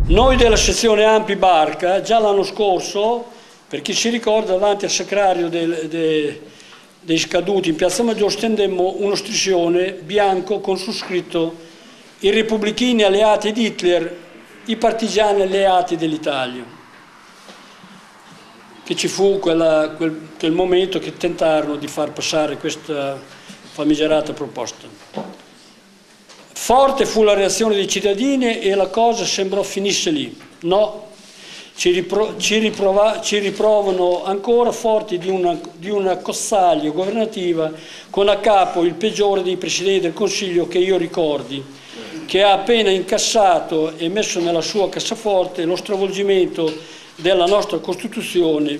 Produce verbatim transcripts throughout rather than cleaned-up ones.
Noi della sezione Ampi Barca, già l'anno scorso, per chi si ricorda, davanti al sacrario del, de, dei scaduti in Piazza Maggiore, stendemmo uno striscione bianco con su scritto: i repubblichini alleati di Hitler, i partigiani alleati dell'Italia. Che ci fu quella, quel, quel momento che tentarono di far passare questa famigerata proposta. Forte fu la reazione dei cittadini e la cosa sembrò finisse lì. No, ci, ripro, ci, riprova, ci riprovano ancora forti di una, di una cozzaglia governativa con a capo il peggiore dei presidenti del Consiglio che io ricordi, che ha appena incassato e messo nella sua cassaforte lo stravolgimento della nostra Costituzione,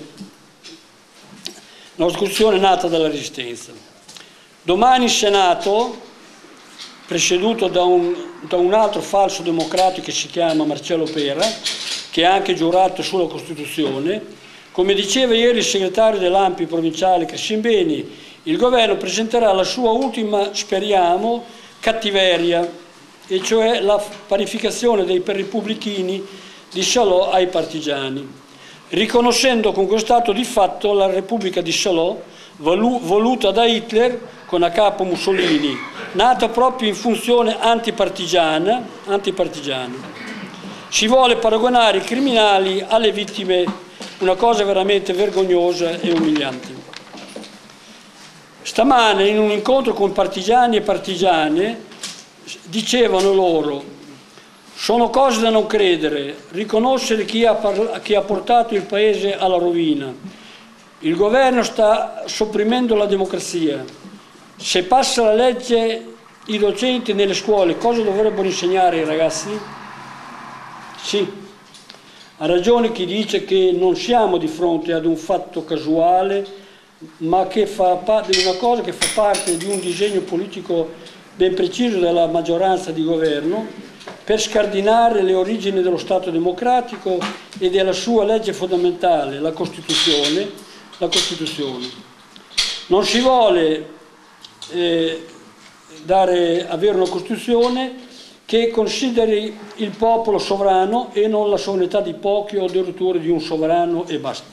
la nostra Costituzione nata dalla Resistenza. Domani il Senato, presieduto da un, da un altro falso democratico che si chiama Marcello Pera, che ha anche giurato sulla Costituzione, come diceva ieri il segretario dell'Ampi provinciale Crescimbeni, il governo presenterà la sua ultima, speriamo, cattiveria, e cioè la parificazione dei repubblichini di Salò ai partigiani, riconoscendo con questo atto di fatto la Repubblica di Salò, voluta da Hitler con a capo Mussolini, nata proprio in funzione antipartigiana, antipartigiana. Si vuole paragonare i criminali alle vittime, una cosa veramente vergognosa e umiliante. Stamane in un incontro con partigiani e partigiane dicevano loro: sono cose da non credere, riconoscere chi ha, chi ha portato il paese alla rovina. Il governo sta sopprimendo la democrazia. Se passa la legge, i docenti nelle scuole cosa dovrebbero insegnare ai ragazzi? Sì, ha ragione chi dice che non siamo di fronte ad un fatto casuale, ma che fa di una cosa che fa parte di un disegno politico ben preciso della maggioranza di governo per scardinare le origini dello Stato democratico e della sua legge fondamentale, la Costituzione. La Costituzione. Non si vuole eh, dare, avere una Costituzione che consideri il popolo sovrano e non la sovranità di pochi o addirittura di un sovrano e basta.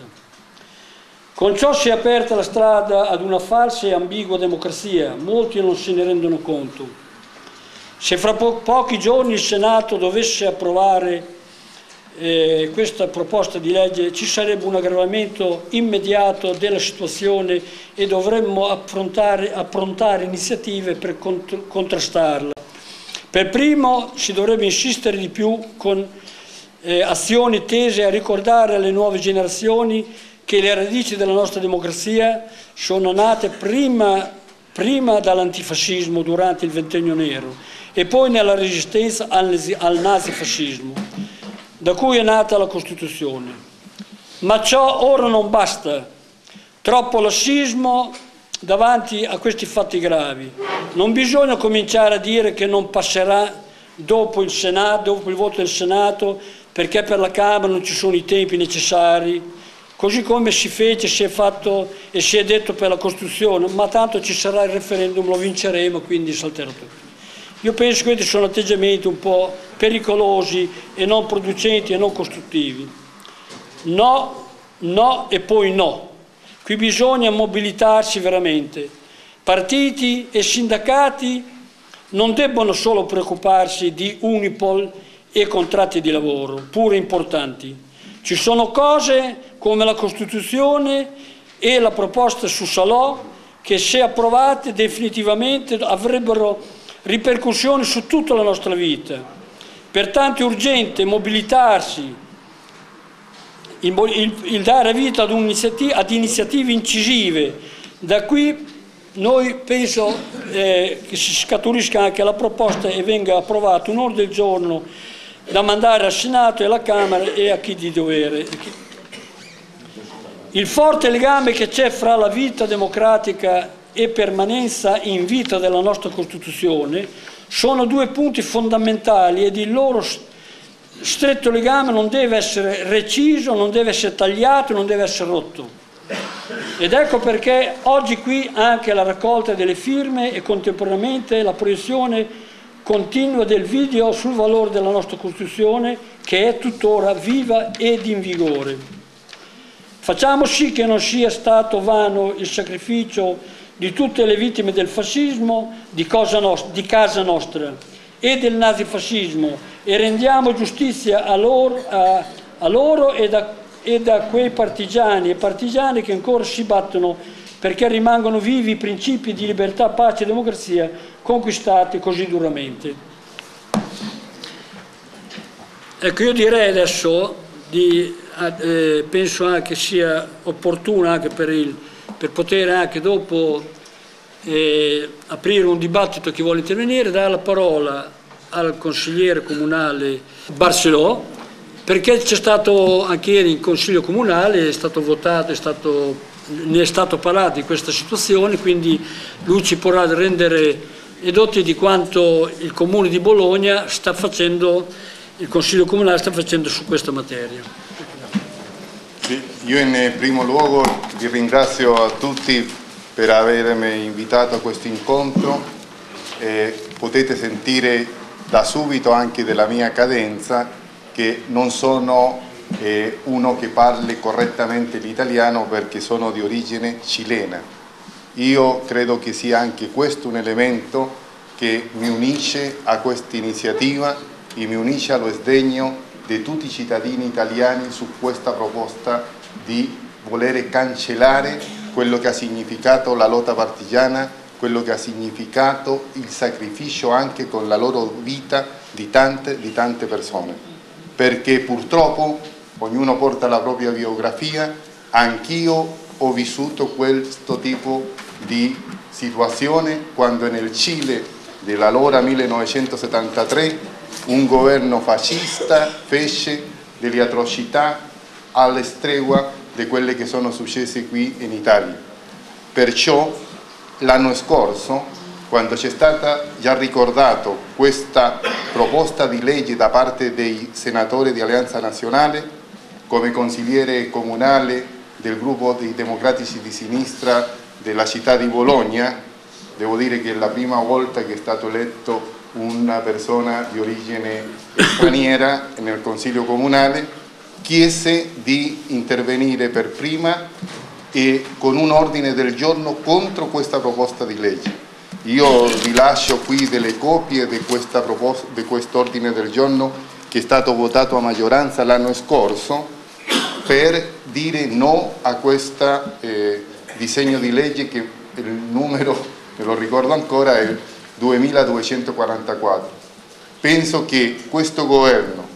Con ciò si è aperta la strada ad una falsa e ambigua democrazia, molti non se ne rendono conto. Se fra po pochi giorni il Senato dovesse approvare Eh, questa proposta di legge, ci sarebbe un aggravamento immediato della situazione e dovremmo affrontare, approntare iniziative per cont contrastarla. Per primo si dovrebbe insistere di più con eh, azioni tese a ricordare alle nuove generazioni che le radici della nostra democrazia sono nate prima, prima dall'antifascismo durante il ventennio nero e poi nella resistenza al, al nazifascismo, da cui è nata la Costituzione. Ma ciò ora non basta. Troppo lassismo davanti a questi fatti gravi. Non bisogna cominciare a dire che non passerà dopo il Senato, dopo il voto del Senato, perché per la Camera non ci sono i tempi necessari, così come si fece, si è fatto e si è detto per la Costituzione, ma tanto ci sarà il referendum, lo vinceremo, quindi salterà tutto. Io penso che questi sono atteggiamenti un po' pericolosi e non producenti e non costruttivi. No, no e poi no. Qui bisogna mobilitarsi veramente. Partiti e sindacati non debbono solo preoccuparsi di Unipol e contratti di lavoro, pure importanti. Ci sono cose come la Costituzione e la proposta su Salò che, se approvate definitivamente, avrebbero ripercussioni su tutta la nostra vita. Pertanto è urgente mobilitarsi, il, il, il dare vita ad, ad iniziative incisive. Da qui noi penso eh, che si scaturisca anche la proposta e venga approvato un ordine del giorno da mandare al Senato e alla Camera e a chi di dovere. Il forte legame che c'è fra la vita democratica e permanenza in vita della nostra Costituzione sono due punti fondamentali ed il loro stretto legame non deve essere reciso, non deve essere tagliato, non deve essere rotto. Ed ecco perché oggi qui anche la raccolta delle firme e contemporaneamente la proiezione continua del video sul valore della nostra Costituzione, che è tuttora viva ed in vigore. Facciamo sì che non sia stato vano il sacrificio di tutte le vittime del fascismo di, cosa nost- di casa nostra e del nazifascismo, e rendiamo giustizia a loro, a, a loro e, da, e da quei partigiani e partigiane che ancora si battono perché rimangono vivi i principi di libertà, pace e democrazia conquistati così duramente. Ecco, io direi adesso, di, eh, penso anche sia opportuno anche per, il, per poter anche dopo eh, aprire un dibattito, chi vuole intervenire, dare la parola al consigliere comunale Barcellò, perché c'è stato anche ieri in consiglio comunale, è stato votato, è stato, ne è stato parlato di questa situazione, quindi lui ci potrà rendere edotti di quanto il Comune di Bologna sta facendo, il Consiglio Comunale sta facendo su questa materia. Sì, io in primo luogo vi ringrazio a tutti per avermi invitato a questo incontro. Eh, potete sentire da subito anche della mia cadenza che non sono eh, uno che parli correttamente l'italiano, perché sono di origine cilena. Io credo che sia anche questo un elemento che mi unisce a questa iniziativa e mi unisce allo sdegno di tutti i cittadini italiani su questa proposta di voler cancellare quello che ha significato la lotta partigiana, quello che ha significato il sacrificio anche con la loro vita di tante, di tante persone. Perché purtroppo ognuno porta la propria biografia, anch'io ho vissuto questo tipo di situazione quando nel Cile dell'allora millenovecentosettantatré un governo fascista fece delle atrocità alla stregua di quelle che sono successe qui in Italia. Perciò l'anno scorso, quando c'è stata già ricordato questa proposta di legge da parte dei senatori di Alleanza Nazionale, come consigliere comunale del gruppo dei Democratici di Sinistra della città di Bologna, devo dire che è la prima volta che è stato eletto una persona di origine straniera nel Consiglio Comunale, chiese di intervenire per prima e con un ordine del giorno contro questa proposta di legge. Io vi lascio qui delle copie di questa proposta, di quest'ordine del giorno che è stato votato a maggioranza l'anno scorso per dire no a questo eh, disegno di legge, che il numero, me lo ricordo ancora, è duemiladuecentoquarantaquattro. Penso che questo governo,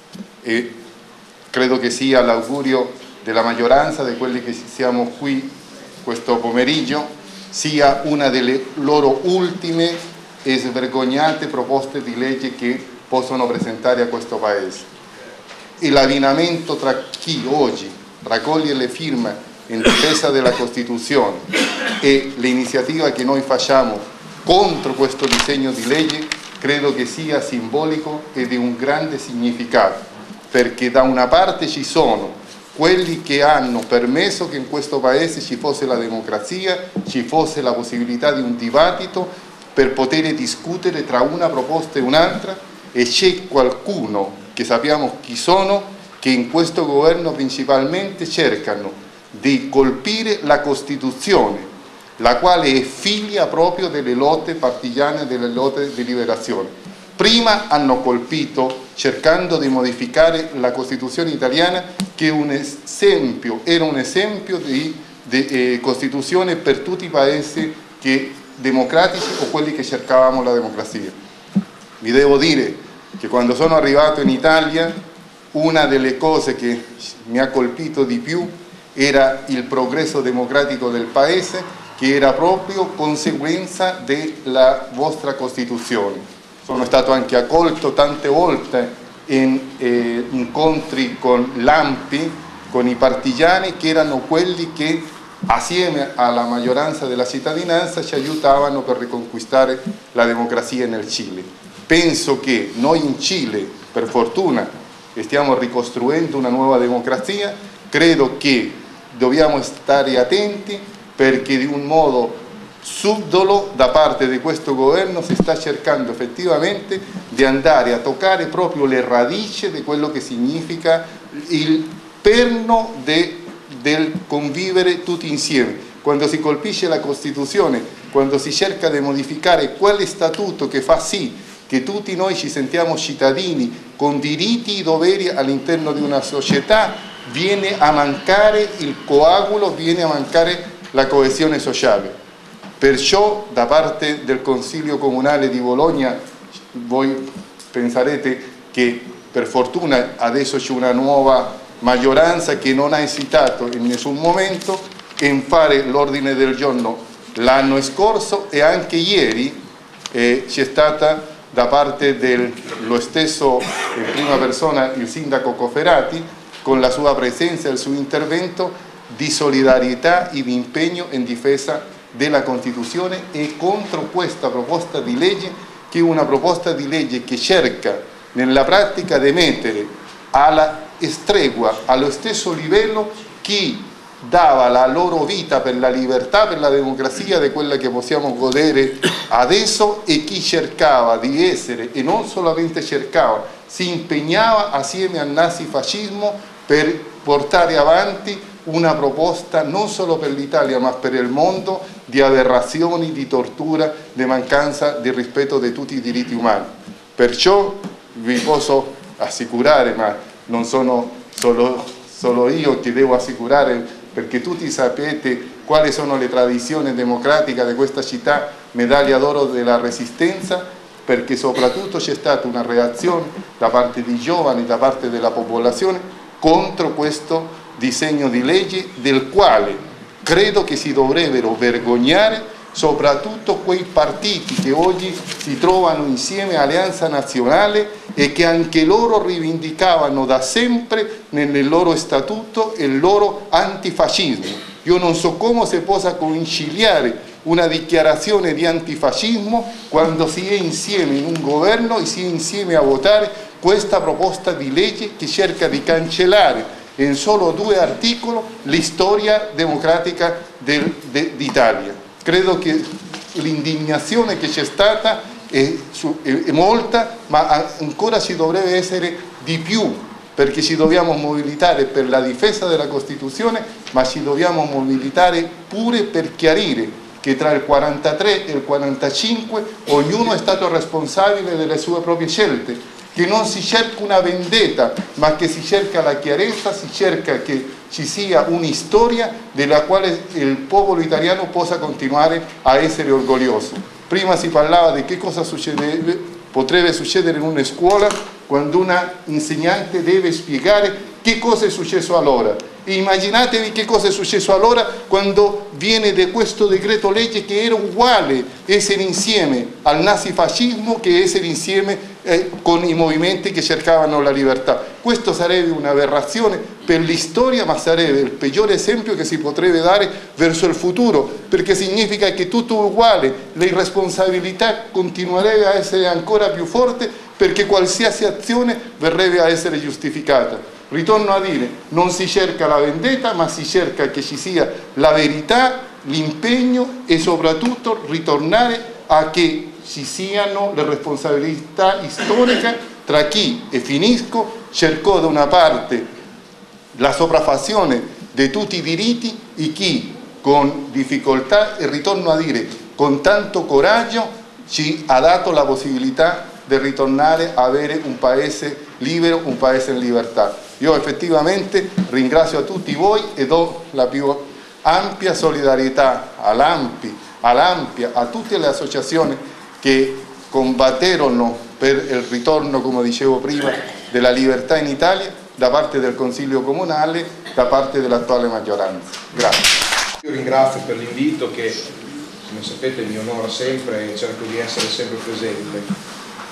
e credo che sia l'augurio della maggioranza di quelli che siamo qui questo pomeriggio, sia una delle loro ultime e svergognate proposte di legge che possono presentare a questo Paese. E l'abbinamento tra chi oggi raccoglie le firme in difesa della Costituzione e l'iniziativa che noi facciamo contro questo disegno di legge credo che sia simbolico e di un grande significato, perché da una parte ci sono quelli che hanno permesso che in questo Paese ci fosse la democrazia, ci fosse la possibilità di un dibattito per poter discutere tra una proposta e un'altra, e c'è qualcuno, che sappiamo chi sono, che in questo governo principalmente cercano di colpire la Costituzione, la quale è figlia proprio delle lotte partigiane, delle lotte di liberazione. Prima hanno colpito cercando di modificare la Costituzione italiana, che un esempio, era un esempio di, di eh, Costituzione per tutti i paesi che, democratici o quelli che cercavamo la democrazia. Vi devo dire che quando sono arrivato in Italia una delle cose che mi ha colpito di più era il progresso democratico del Paese, che era proprio conseguenza della vostra Costituzione. Sono stato anche accolto tante volte in eh, incontri con l'A M P I, con i partigiani, che erano quelli che assieme alla maggioranza della cittadinanza ci aiutavano per riconquistare la democrazia nel Cile. Penso che noi in Cile, per fortuna, stiamo ricostruendo una nuova democrazia. Credo che dobbiamo stare attenti, perché di un modo subdolo da parte di questo governo si sta cercando effettivamente di andare a toccare proprio le radici di quello che significa il perno de, del convivere tutti insieme. Quando si colpisce la Costituzione, quando si cerca di modificare quel statuto che fa sì che tutti noi ci sentiamo cittadini con diritti e doveri all'interno di una società, viene a mancare il coagulo, viene a mancare la coesione sociale. Perciò da parte del Consiglio Comunale di Bologna, voi penserete che per fortuna adesso c'è una nuova maggioranza che non ha esitato in nessun momento in fare l'ordine del giorno l'anno scorso, e anche ieri eh, c'è stata da parte dello stesso in prima persona il sindaco Cofferati, con la sua presenza e il suo intervento di solidarietà e di impegno in difesa della Costituzione e contro questa proposta di legge, che è una proposta di legge che cerca nella pratica di mettere alla stregua, allo stesso livello, chi dava la loro vita per la libertà, per la democrazia di quella che possiamo godere adesso, e chi cercava di essere, e non solamente cercava, si impegnava assieme al nazifascismo per portare avanti una proposta non solo per l'Italia ma per il mondo di aberrazioni, di tortura, di mancanza di rispetto di tutti i diritti umani. Perciò vi posso assicurare, ma non sono solo, solo io che devo assicurare, perché tutti sapete quali sono le tradizioni democratiche di questa città, medaglia d'oro della Resistenza, perché soprattutto c'è stata una reazione da parte di giovani, da parte della popolazione contro questo disegno di legge, del quale credo che si dovrebbero vergognare soprattutto quei partiti che oggi si trovano insieme Alleanza Nazionale e che anche loro rivendicavano da sempre nel loro statuto il loro antifascismo. Io non so come si possa conciliare una dichiarazione di antifascismo quando si è insieme in un governo e si è insieme a votare questa proposta di legge che cerca di cancellare in solo due articoli la storia democratica d'Italia. Credo che l'indignazione che c'è stata è, è molta, ma ancora ci dovrebbe essere di più, perché ci dobbiamo mobilitare per la difesa della Costituzione, ma ci dobbiamo mobilitare pure per chiarire che tra il quarantatré e il quarantacinque ognuno è stato responsabile delle sue proprie scelte, che non si cerca una vendetta, ma che si cerca la chiarezza, si cerca che ci sia un'istoria della quale il popolo italiano possa continuare a essere orgoglioso. Prima si parlava di che cosa succede, potrebbe succedere in una scuola quando una insegnante deve spiegare che cosa è successo allora. Immaginatevi che cosa è successo allora quando viene da questo decreto legge, che era uguale essere insieme al nazifascismo che essere insieme eh, con i movimenti che cercavano la libertà. Questo sarebbe un'aberrazione per l'istoria, ma sarebbe il peggiore esempio che si potrebbe dare verso il futuro, perché significa che tutto è uguale, l'irresponsabilità continuerebbe a essere ancora più forte, perché qualsiasi azione verrebbe a essere giustificata. Ritorno a dire, non si cerca la vendetta, ma si cerca che ci sia la verità, l'impegno e soprattutto ritornare a che ci siano le responsabilità storiche tra chi, e finisco, cercò da una parte la sopraffazione di tutti i diritti e chi con difficoltà, e ritorno a dire con tanto coraggio, ci ha dato la possibilità di ritornare a avere un paese libero, un paese in libertà. Io effettivamente ringrazio a tutti voi e do la più ampia solidarietà all'ANPI, all'ANPIA, a tutte le associazioni che combatterono per il ritorno, come dicevo prima, della libertà in Italia, da parte del Consiglio Comunale, da parte dell'attuale maggioranza. Grazie. Io ringrazio per l'invito che, come sapete, mi onora sempre e cerco di essere sempre presente.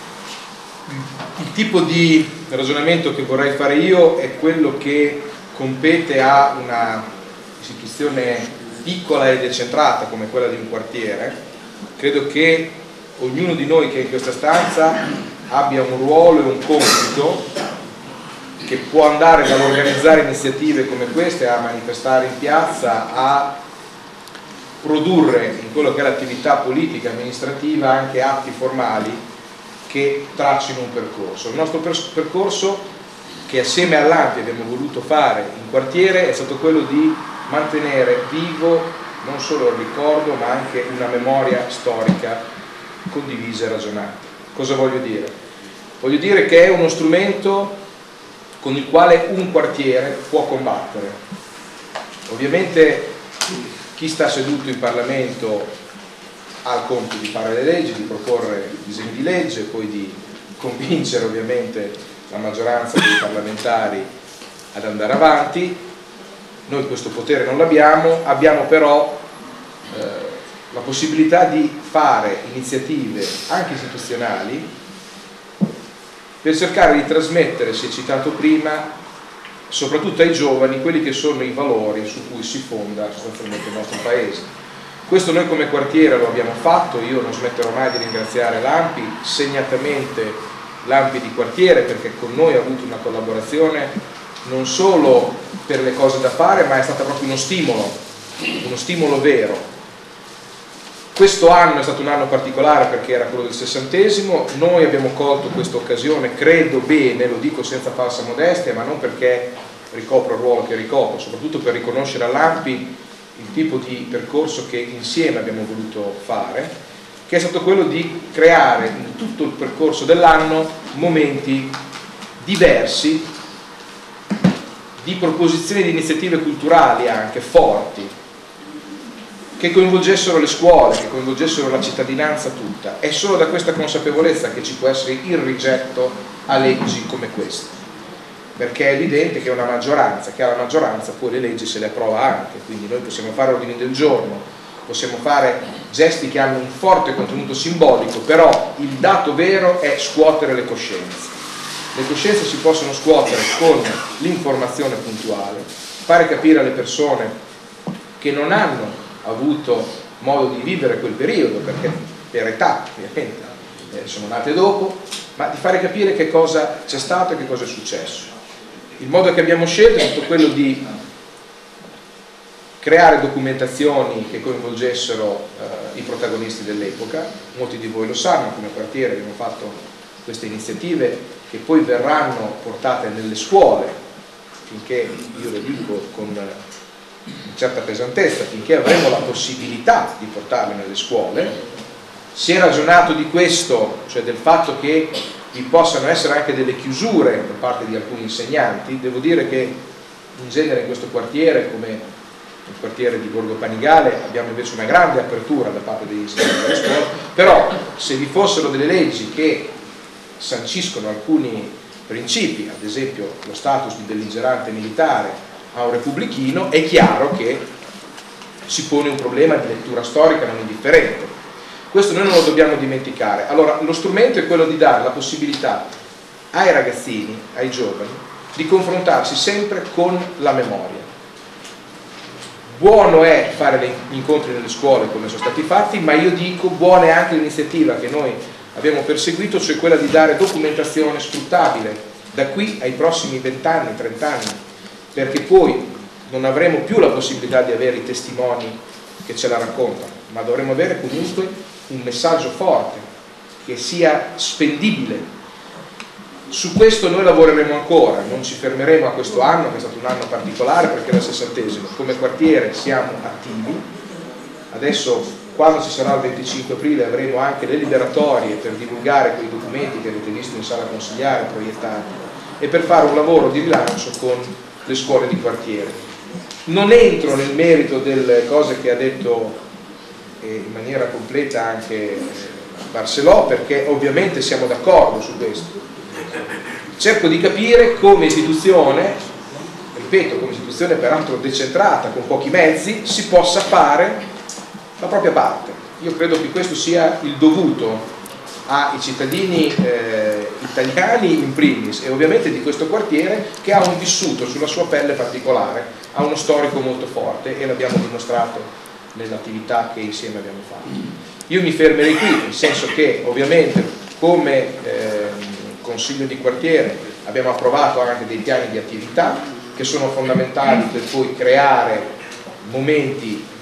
Il tipo di ragionamento che vorrei fare io è quello che compete a una istituzione piccola e decentrata come quella di un quartiere. Credo che ognuno di noi che è in questa stanza abbia un ruolo e un compito che può andare dall'organizzare iniziative come queste, a manifestare in piazza, a produrre in quello che è l'attività politica e amministrativa anche atti formali che tracino un percorso. Il nostro percorso, che assieme all'A N P I abbiamo voluto fare in quartiere, è stato quello di mantenere vivo non solo il ricordo ma anche una memoria storica condivisa e ragionata. Cosa voglio dire? Voglio dire che è uno strumento con il quale un quartiere può combattere. Ovviamente chi sta seduto in Parlamento ha il compito di fare le leggi, di proporre disegni di legge, poi di convincere ovviamente la maggioranza dei parlamentari ad andare avanti. Noi questo potere non l'abbiamo, abbiamo però eh, la possibilità di fare iniziative anche istituzionali per cercare di trasmettere, si è citato prima, soprattutto ai giovani, quelli che sono i valori su cui si fonda sostanzialmente il nostro Paese. Questo noi come quartiere lo abbiamo fatto, io non smetterò mai di ringraziare l'A N P I, segnatamente l'A N P I di quartiere, perché con noi ha avuto una collaborazione non solo per le cose da fare, ma è stata proprio uno stimolo, uno stimolo vero. Questo anno è stato un anno particolare perché era quello del sessantesimo, noi abbiamo colto questa occasione, credo bene, lo dico senza falsa modestia, ma non perché ricopro il ruolo che ricopro, soprattutto per riconoscere all'A N P I il tipo di percorso che insieme abbiamo voluto fare, che è stato quello di creare in tutto il percorso dell'anno momenti diversi di proposizioni di iniziative culturali anche forti, che coinvolgessero le scuole, che coinvolgessero la cittadinanza tutta. È solo da questa consapevolezza che ci può essere il rigetto a leggi come queste, perché è evidente che una maggioranza, che ha la maggioranza, poi le leggi se le approva anche, quindi noi possiamo fare ordini del giorno, possiamo fare gesti che hanno un forte contenuto simbolico, però il dato vero è scuotere le coscienze. Le coscienze si possono scuotere con l'informazione puntuale, fare capire alle persone che non hanno avuto modo di vivere quel periodo, perché per età ovviamente eh, sono nate dopo, ma di fare capire che cosa c'è stato e che cosa è successo. Il modo che abbiamo scelto è stato quello di creare documentazioni che coinvolgessero eh, i protagonisti dell'epoca. Molti di voi lo sanno, come quartiere abbiamo fatto queste iniziative che poi verranno portate nelle scuole, finché, io lo dico con una certa pesantezza, finché avremo la possibilità di portarle nelle scuole. Si è ragionato di questo, cioè del fatto che vi possano essere anche delle chiusure da parte di alcuni insegnanti. Devo dire che in genere in questo quartiere, come nel quartiere di Borgo Panigale, abbiamo invece una grande apertura da parte degli insegnanti delle scuole, però se vi fossero delle leggi che sanciscono alcuni principi, ad esempio lo status di belligerante militare a un repubblichino, è chiaro che si pone un problema di lettura storica non indifferente. Questo noi non lo dobbiamo dimenticare. Allora, lo strumento è quello di dare la possibilità ai ragazzini, ai giovani, di confrontarsi sempre con la memoria. Buono è fare gli incontri nelle scuole come sono stati fatti, ma io dico buona è anche l'iniziativa che noi abbiamo perseguito, cioè quella di dare documentazione sfruttabile da qui ai prossimi vent'anni, trent'anni, perché poi non avremo più la possibilità di avere i testimoni che ce la raccontano, ma dovremo avere comunque un messaggio forte, che sia spendibile. Su questo noi lavoreremo ancora, non ci fermeremo a questo anno, che è stato un anno particolare perché era il sessantesimo. Come quartiere siamo attivi, adesso quando ci sarà il venticinque aprile avremo anche le liberatorie per divulgare quei documenti che avete visto in sala consigliare, proiettati, e per fare un lavoro di rilancio con le scuole di quartiere. Non entro nel merito delle cose che ha detto eh, in maniera completa anche eh, Barcellò, perché ovviamente siamo d'accordo su questo. Cerco di capire come istituzione, ripeto, come istituzione peraltro decentrata, con pochi mezzi, si possa fare la propria parte. Io credo che questo sia il dovuto ai cittadini eh, italiani in primis e ovviamente di questo quartiere, che ha un vissuto sulla sua pelle particolare, ha uno storico molto forte e l'abbiamo dimostrato nell'attività che insieme abbiamo fatto. Io mi fermerei qui, nel senso che ovviamente come eh, Consiglio di quartiere abbiamo approvato anche dei piani di attività che sono fondamentali per poi creare momenti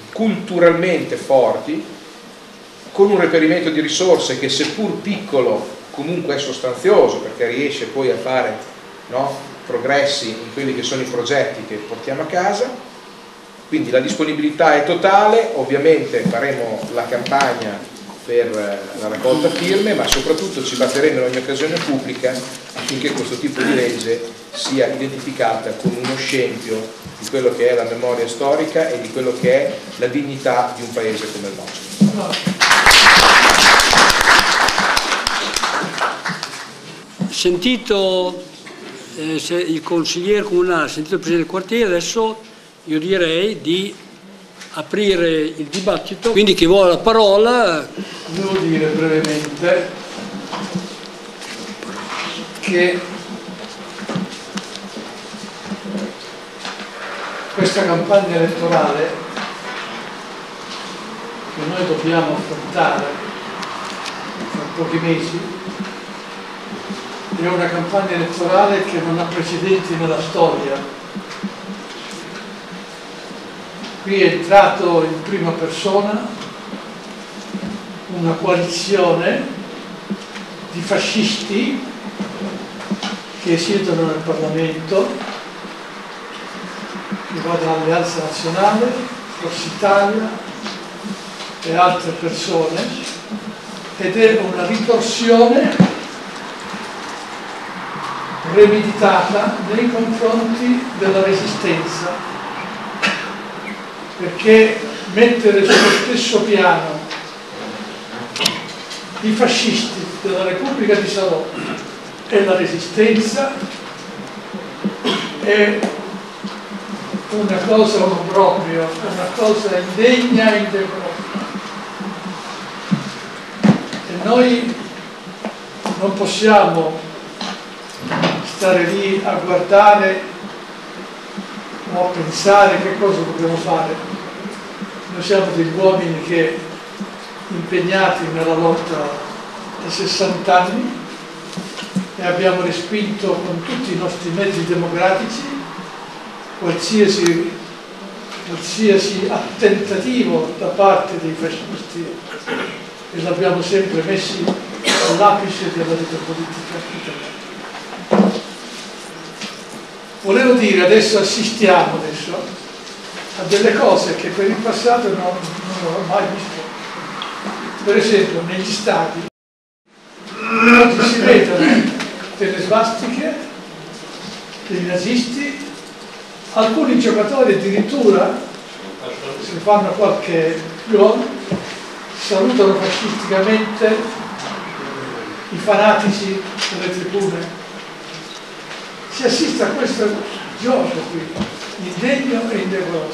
culturalmente forti, con un reperimento di risorse che seppur piccolo comunque è sostanzioso, perché riesce poi a fare, no, progressi in quelli che sono i progetti che portiamo a casa. Quindi la disponibilità è totale, ovviamente faremo la campagna per la raccolta firme, ma soprattutto ci batteremo in ogni occasione pubblica affinché questo tipo di legge sia identificata come uno scempio di quello che è la memoria storica e di quello che è la dignità di un paese come il nostro. Sentito eh, se il consigliere comunale, sentito il presidente del quartiere, adesso io direi di aprire il dibattito. Quindi chi vuole la parola. Devo dire brevemente che questa campagna elettorale che noi dobbiamo affrontare tra pochi mesi è una campagna elettorale che non ha precedenti nella storia. Qui è entrato in prima persona una coalizione di fascisti che siedono nel Parlamento, che va dall'Alleanza Nazionale, Forza Italia e altre persone, ed è una ritorsione premeditata nei confronti della Resistenza, perché mettere sullo stesso piano i fascisti della Repubblica di Salò e la Resistenza è una cosa non proprio, una cosa indegna e indecorosa. E noi non possiamo stare lì a guardare o a pensare che cosa dobbiamo fare. Noi siamo degli uomini che, impegnati nella lotta da sessanta anni, e abbiamo respinto con tutti i nostri mezzi democratici qualsiasi, qualsiasi tentativo da parte dei fascisti, e l'abbiamo sempre messi all'apice della vita politica italiana. Volevo dire, adesso assistiamo adesso a delle cose che per il passato non, non ho mai visto. Per esempio, negli stadi oggi si vedono delle svastiche dei nazisti, alcuni giocatori addirittura, se fanno qualche gol, salutano fascisticamente i fanatici delle tribune. Si assiste a questo gioco qui, indegno e indecoroso.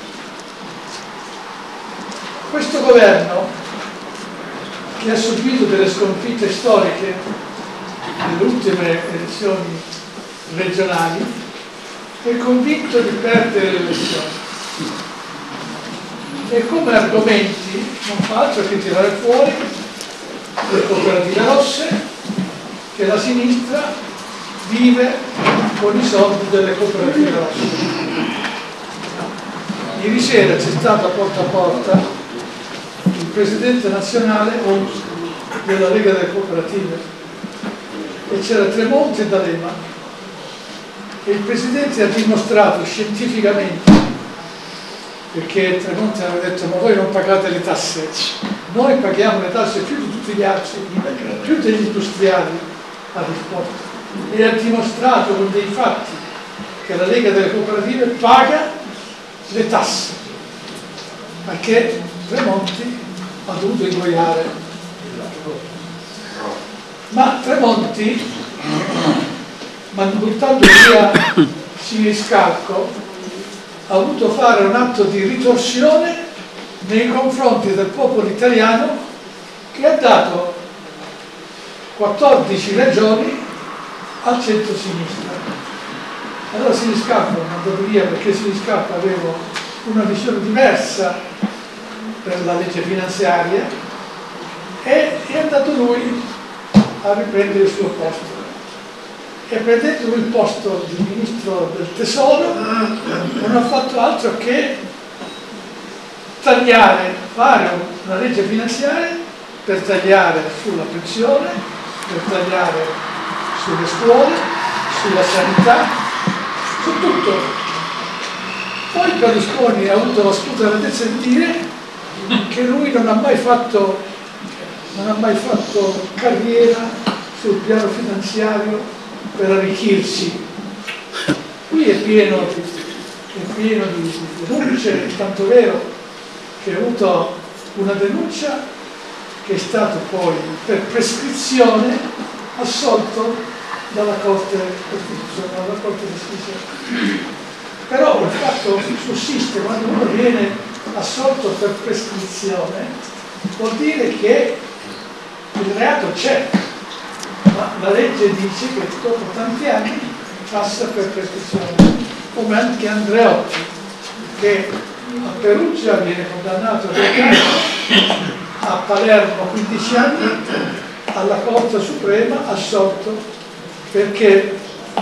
Questo governo, che ha subito delle sconfitte storiche nelle ultime elezioni regionali, è convinto di perdere le elezioni. E come argomenti non fa altro che tirare fuori le cooperative rosse, che la sinistra vive con i soldi delle cooperative rosse. Ieri sera c'è stato a porta a porta il presidente nazionale della Lega delle Cooperative e c'era Tremonti e D'Alema, e il presidente ha dimostrato scientificamente, perché Tremonti aveva detto: ma voi non pagate le tasse, noi paghiamo le tasse più di tutti gli altri, più degli industriali, ha risposto, e ha dimostrato con dei fatti che la Lega delle Cooperative paga le tasse, perché Tremonti ha dovuto ingoiare. Ma Tremonti, ma buttando via Siniscalco, ha voluto fare un atto di ritorsione nei confronti del popolo italiano, che ha dato quattordici regioni al centro-sinistra. Allora Siniscalco è andato via, perché Siniscalco aveva una visione diversa per la legge finanziaria, e è andato lui a riprendere il suo posto. E prendendo lui il posto di ministro del tesoro non ha fatto altro che tagliare, fare una legge finanziaria per tagliare sulla pensione, per tagliare sulle scuole, sulla sanità, su tutto. Poi Berlusconi ha avuto la sputtanatezza di dire che lui non ha mai fatto, non ha mai fatto carriera sul piano finanziario per arricchirsi. Qui è pieno, è pieno di, di denunce, tanto vero che ha avuto una denuncia che è stato poi per prescrizione assolto dalla Corte Costituzionale, dalla Corte Costituzionale. Però il fatto sussiste quando uno viene assolto per prescrizione, vuol dire che il reato c'è, ma la legge dice che dopo tanti anni passa per prescrizione, come anche Andreotti, che a Perugia viene condannato a due anni, a Palermo quindici anni, alla Corte Suprema assolto perché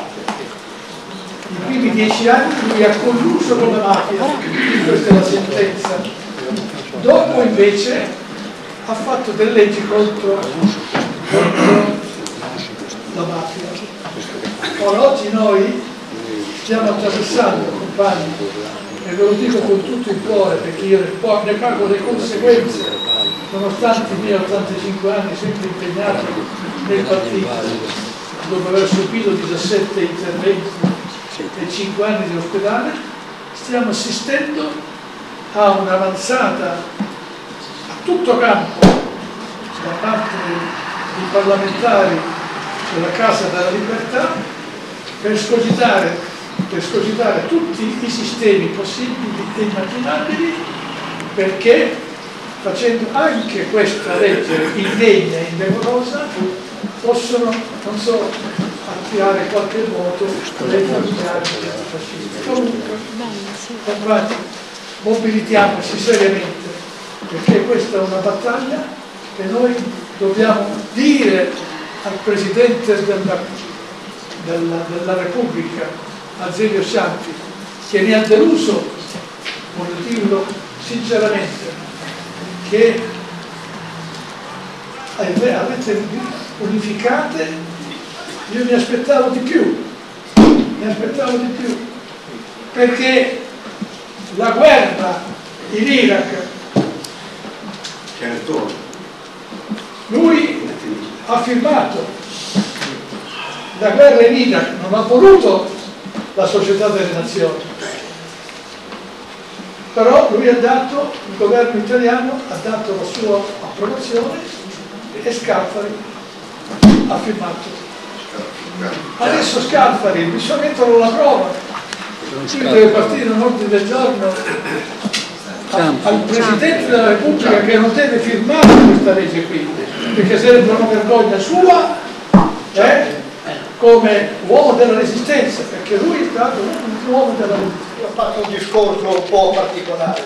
i primi dieci anni lui ha colluso con la mafia, questa è la sentenza. Dopo invece ha fatto delle leggi contro, contro la mafia. Ora oggi noi stiamo attraversando, compagni, e ve lo dico con tutto il cuore perché io ne pago le conseguenze, nonostante i miei ottantacinque anni sempre impegnato nel partito, dopo aver subito diciassette interventi e cinque anni di ospedale, stiamo assistendo a un'avanzata a tutto campo da parte dei parlamentari della Casa della Libertà per scogitare, per scogitare tutti i sistemi possibili e immaginabili, perché facendo anche questa legge indegna e indecorosa possono, non so, attirare qualche voto dai familiari fascisti. Comunque, compagni, mobilitiamoci seriamente, perché questa è una battaglia che noi dobbiamo dire al Presidente della, della, della Repubblica, Azeglio Ciampi, che mi ha deluso, voglio dirlo sinceramente, che avete unificate. Io mi aspettavo di più, mi aspettavo di più, perché la guerra in Iraq, lui ha firmato la guerra in Iraq, non ha voluto la Società delle Nazioni, però lui ha dato, il governo italiano ha dato la sua approvazione e Scalfari ha firmato. Adesso Scalfari bisogna metterlo alla prova, quindi deve partire un ordine del giorno al Presidente della Repubblica che non deve firmare questa legge qui, perché sarebbe una vergogna sua eh, come uomo della Resistenza, perché lui è stato un uomo della Resistenza. Io ho fatto un discorso un po' particolare.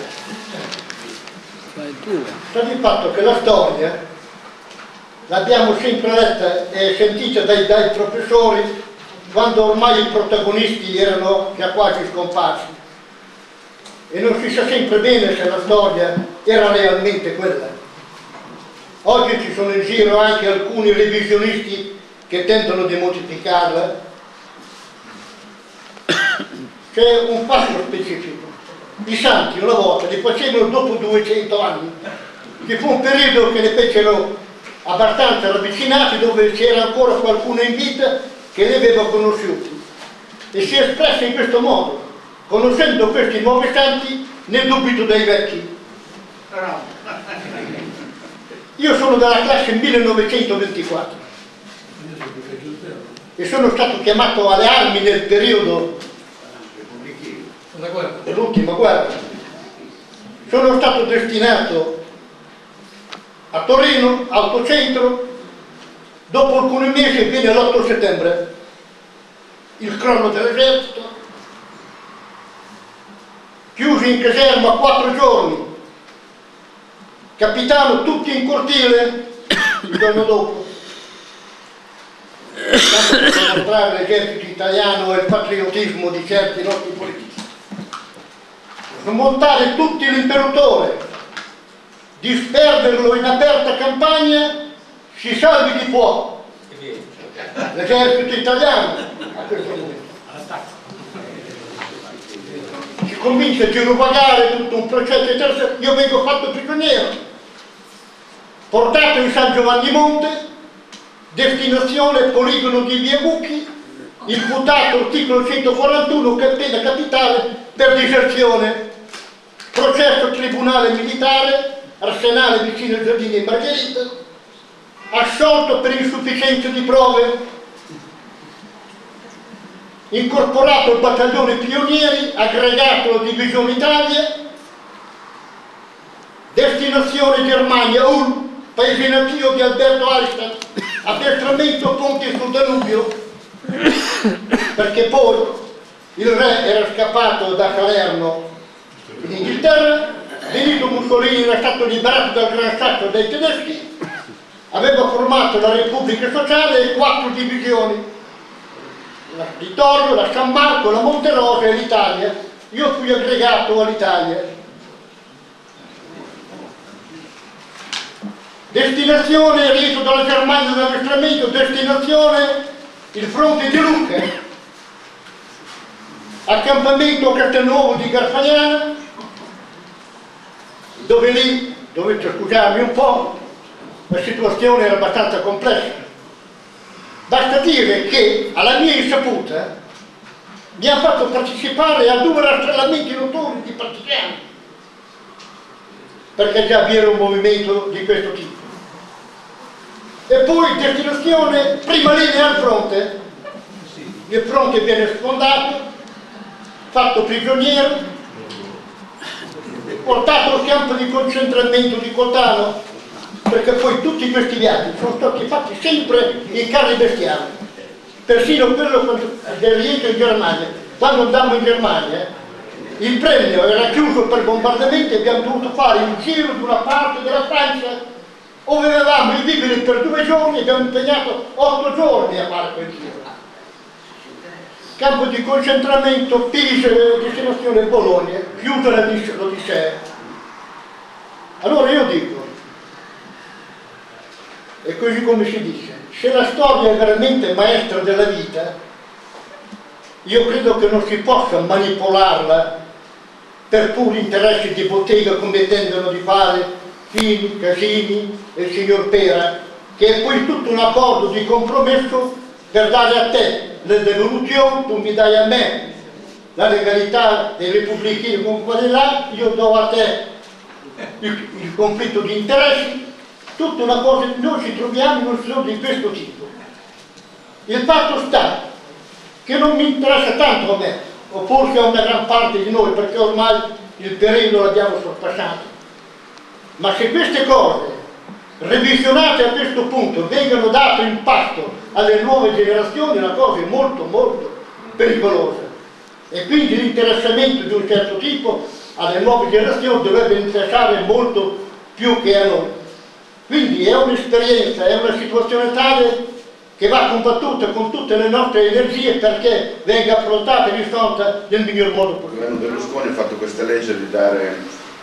Sta di fatto che la storia l'abbiamo sempre letta e sentita dai, dai professori quando ormai i protagonisti erano già quasi scomparsi, e non si sa sempre bene se la storia era realmente quella. Oggi ci sono in giro anche alcuni revisionisti che tentano di modificarla. C'è un fatto specifico: i santi una volta li facevano dopo duecento anni, che fu un periodo che ne fecero abbastanza ravvicinati, dove c'era ancora qualcuno in vita che li aveva conosciuti, e si è espressa in questo modo: conoscendo questi nuovi santi ne dubito dai vecchi. Io sono della classe millenovecentoventiquattro e sono stato chiamato alle armi nel periodo dell'ultima guerra. Sono stato destinato a Torino, Alto Centro. Dopo alcuni mesi viene l'otto settembre, il crollo dell'esercito, chiusi in caserma quattro giorni, capitano tutti in cortile il giorno dopo, tanto per dimostrare l'esercito italiano e il patriottismo di certi nostri politici. Smontare tutti l'imperatore, disperderlo in aperta campagna, si salvi chi può. L'esercito italiano a questo punto si comincia a girovagare tutto un processo eterno. Io vengo fatto prigioniero, portato in San Giovanni Monte, destinazione poligono di Via Bucchi, imputato articolo centoquarantuno che è pena capitale per diserzione, processo tribunale militare, Arsenale vicino ai Giardini e Margherita, assolto per insufficienza di prove, incorporato al battaglione Pionieri, aggregato alla Divisione Italia, destinazione Germania, Ulm, paese natio di Alberto Einstein, addestramento Ponte sul Danubio, perché poi il re era scappato da Salerno in Inghilterra, Benito Mussolini era stato liberato dal Gran Sasso dai tedeschi, aveva formato la Repubblica Sociale e quattro divisioni, la Vittorio, la San Marco, la Monterosa e l'Italia. Io fui aggregato all'Italia. Destinazione, reso dalla Germania dall'addestramento, destinazione il fronte di Lucca, accampamento a Castelnuovo di Garfagnana, dove lì, dovete scusarmi un po', la situazione era abbastanza complessa. Basta dire che alla mia insaputa mi ha fatto partecipare a due rastrellamenti notturni di partigiani, perché già vi era un movimento di questo tipo. E poi destinazione prima linea al fronte, il fronte viene sfondato, fatto prigioniero, portato al campo di concentramento di Coltano, perché poi tutti questi viaggi sono stati fatti sempre in carri bestiali, persino quello del rientro in Germania. Quando andammo in Germania il premio era chiuso per bombardamenti e abbiamo dovuto fare il giro di una parte della Francia dove avevamo i viveri per due giorni e abbiamo impegnato otto giorni a fare quel giro. Campo di concentramento, Pisa, destinazione Bologna, chiusa l'Odissea. Allora io dico, e così come si dice, se la storia è veramente maestra della vita, io credo che non si possa manipolarla per puri interessi di bottega come tendono di fare Fini, Casini e il signor Pera, che è poi tutto un accordo di compromesso per dare a te la devoluzione, tu mi dai a me la legalità dei repubblichini con quelli là, io do a te il, il conflitto di interessi, tutta una cosa. Noi ci troviamo in un situazione di questo tipo. Il fatto sta che non mi interessa tanto a me, o forse a una gran parte di noi, perché ormai il periodo l'abbiamo sorpassato, ma se queste cose revisionate a questo punto vengono date in pasto alle nuove generazioni, è una cosa molto molto pericolosa, e quindi l'interessamento di un certo tipo alle nuove generazioni dovrebbe interessare molto più che a noi. Quindi è un'esperienza, è una situazione tale che va combattuta con tutte le nostre energie perché venga affrontata e risolta nel miglior modo possibile. Il governo Berlusconi ha fatto questa legge di dare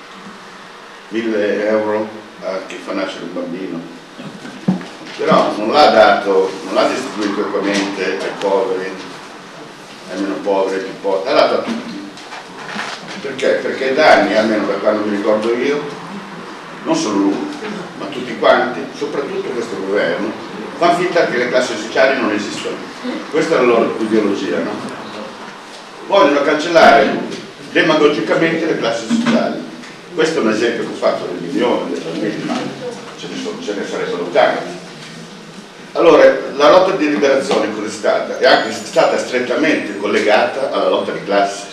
mille euro a chi fa nascere un bambino, però non l'ha dato, non l'ha distribuito equamente ai poveri, ai meno poveri, ai più poveri, l'ha dato a tutti. Perché? Perché da anni, almeno da quando mi ricordo io, non solo lui, ma tutti quanti, soprattutto questo governo, fanno finta che le classi sociali non esistono. Questa è la loro ideologia, no? Vogliono cancellare demagogicamente le classi sociali. Questo è un esempio che ho fatto del milione, del milione, ma ce ne, sono, ce ne sarebbero tanti. Allora, la lotta di liberazione cos'è stata? È anche stata strettamente collegata alla lotta di classe.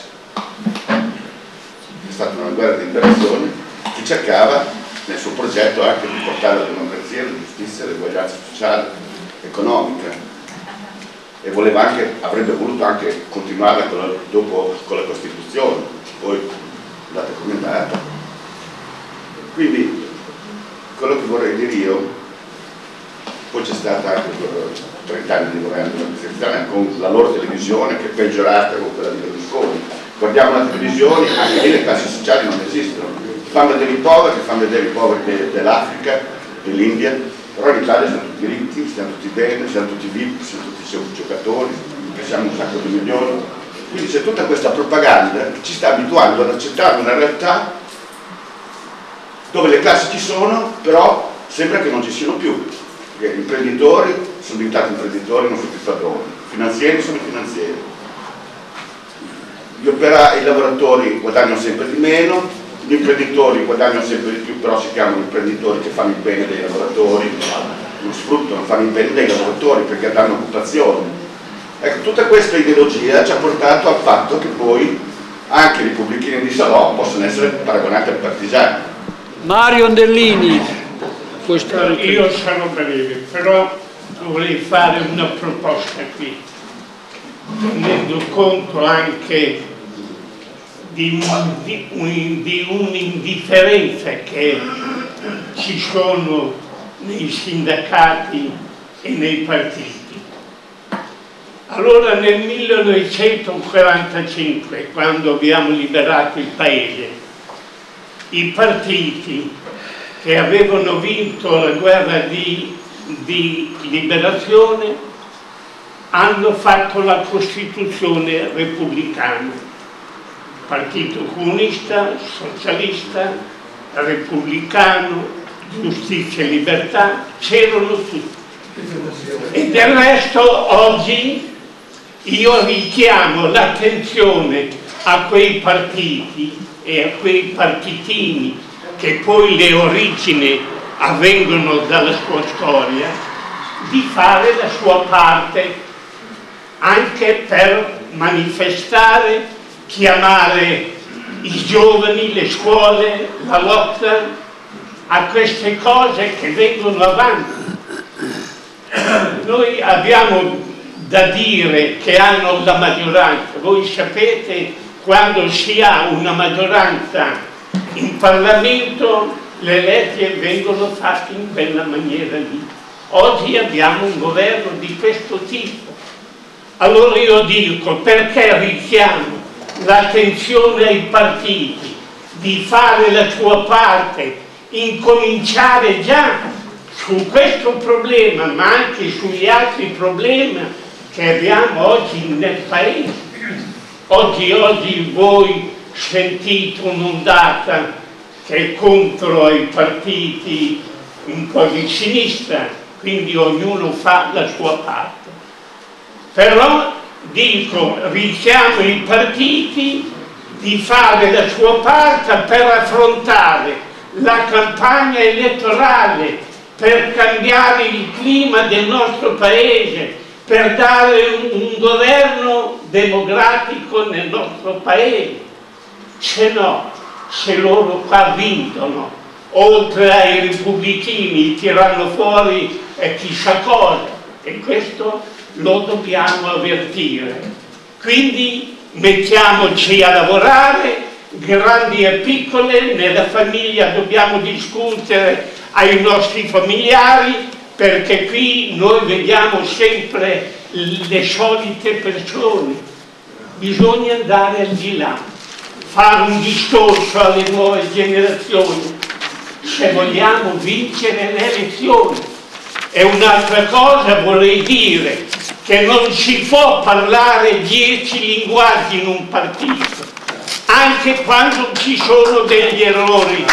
È stata una guerra di liberazione che cercava nel suo progetto anche di portare la democrazia, la giustizia, l'eguaglianza sociale, economica, e voleva anche, avrebbe voluto anche continuare con la, dopo con la Costituzione, poi andate come è andata. Quindi quello che vorrei dire io, poi c'è stata anche trenta anni di governo della Costituzione con la loro televisione che è peggiorata con quella di Berlusconi. Guardiamo la televisione, anche lì le classi sociali non esistono. fanno vedere i poveri, fanno vedere i poveri de, dell'Africa, dell'India, però in Italia siamo tutti ricchi, stiamo tutti bene, siamo tutti V I P, siamo tutti giocatori, che siamo un sacco di milioni. Quindi c'è tutta questa propaganda che ci sta abituando ad accettare una realtà dove le classi ci sono, però sembra che non ci siano più. Perché gli imprenditori sono diventati imprenditori, non sono più padroni, i finanzieri sono i finanzieri. Gli operai, i lavoratori guadagnano sempre di meno, gli imprenditori guadagnano sempre di più, però si chiamano imprenditori che fanno il bene dei lavoratori, non sfruttano, fanno il bene dei lavoratori perché danno occupazione. Ecco, tutta questa ideologia ci ha portato al fatto che poi anche i repubblichini di Salò possono essere paragonati ai partigiani. Mario Andellini, questa... Io sarò breve, però vorrei fare una proposta qui, tenendo conto anche di, di, di un'indifferenza che ci sono nei sindacati e nei partiti. Allora nel millenovecentoquarantacinque, quando abbiamo liberato il paese, i partiti che avevano vinto la guerra di, di liberazione hanno fatto la Costituzione repubblicana. Partito Comunista, Socialista, Repubblicano, Giustizia e Libertà, c'erano tutti. E del resto oggi io richiamo l'attenzione a quei partiti e a quei partitini che poi le origini avvengono dalla sua storia, di fare la sua parte anche per manifestare, chiamare i giovani, le scuole, la lotta a queste cose che vengono avanti. Noi abbiamo da dire che hanno la maggioranza. Voi sapete, quando si ha una maggioranza in Parlamento, le leggi vengono fatte in quella maniera lì. Oggi abbiamo un governo di questo tipo. Allora io dico, perché richiamo l'attenzione ai partiti di fare la sua parte, incominciare già su questo problema, ma anche sugli altri problemi che abbiamo oggi nel Paese. Oggi, oggi voi sentite un'ondata che è contro i partiti un po' di sinistra, quindi ognuno fa la sua parte. Però dico, richiamo i partiti di fare la sua parte per affrontare la campagna elettorale, per cambiare il clima del nostro Paese, per dare un, un governo democratico nel nostro Paese. Se no, se loro qua vincono, oltre ai repubblichini tiranno fuori eh, chissà cosa, e questo lo dobbiamo avvertire. Quindi mettiamoci a lavorare, grandi e piccole, nella famiglia dobbiamo discutere ai nostri familiari, perché qui noi vediamo sempre le solite persone. Bisogna andare al di là, fare un discorso alle nuove generazioni se vogliamo vincere le elezioni. E un'altra cosa vorrei dire, che non si può parlare dieci linguaggi in un partito, anche quando ci sono degli errori.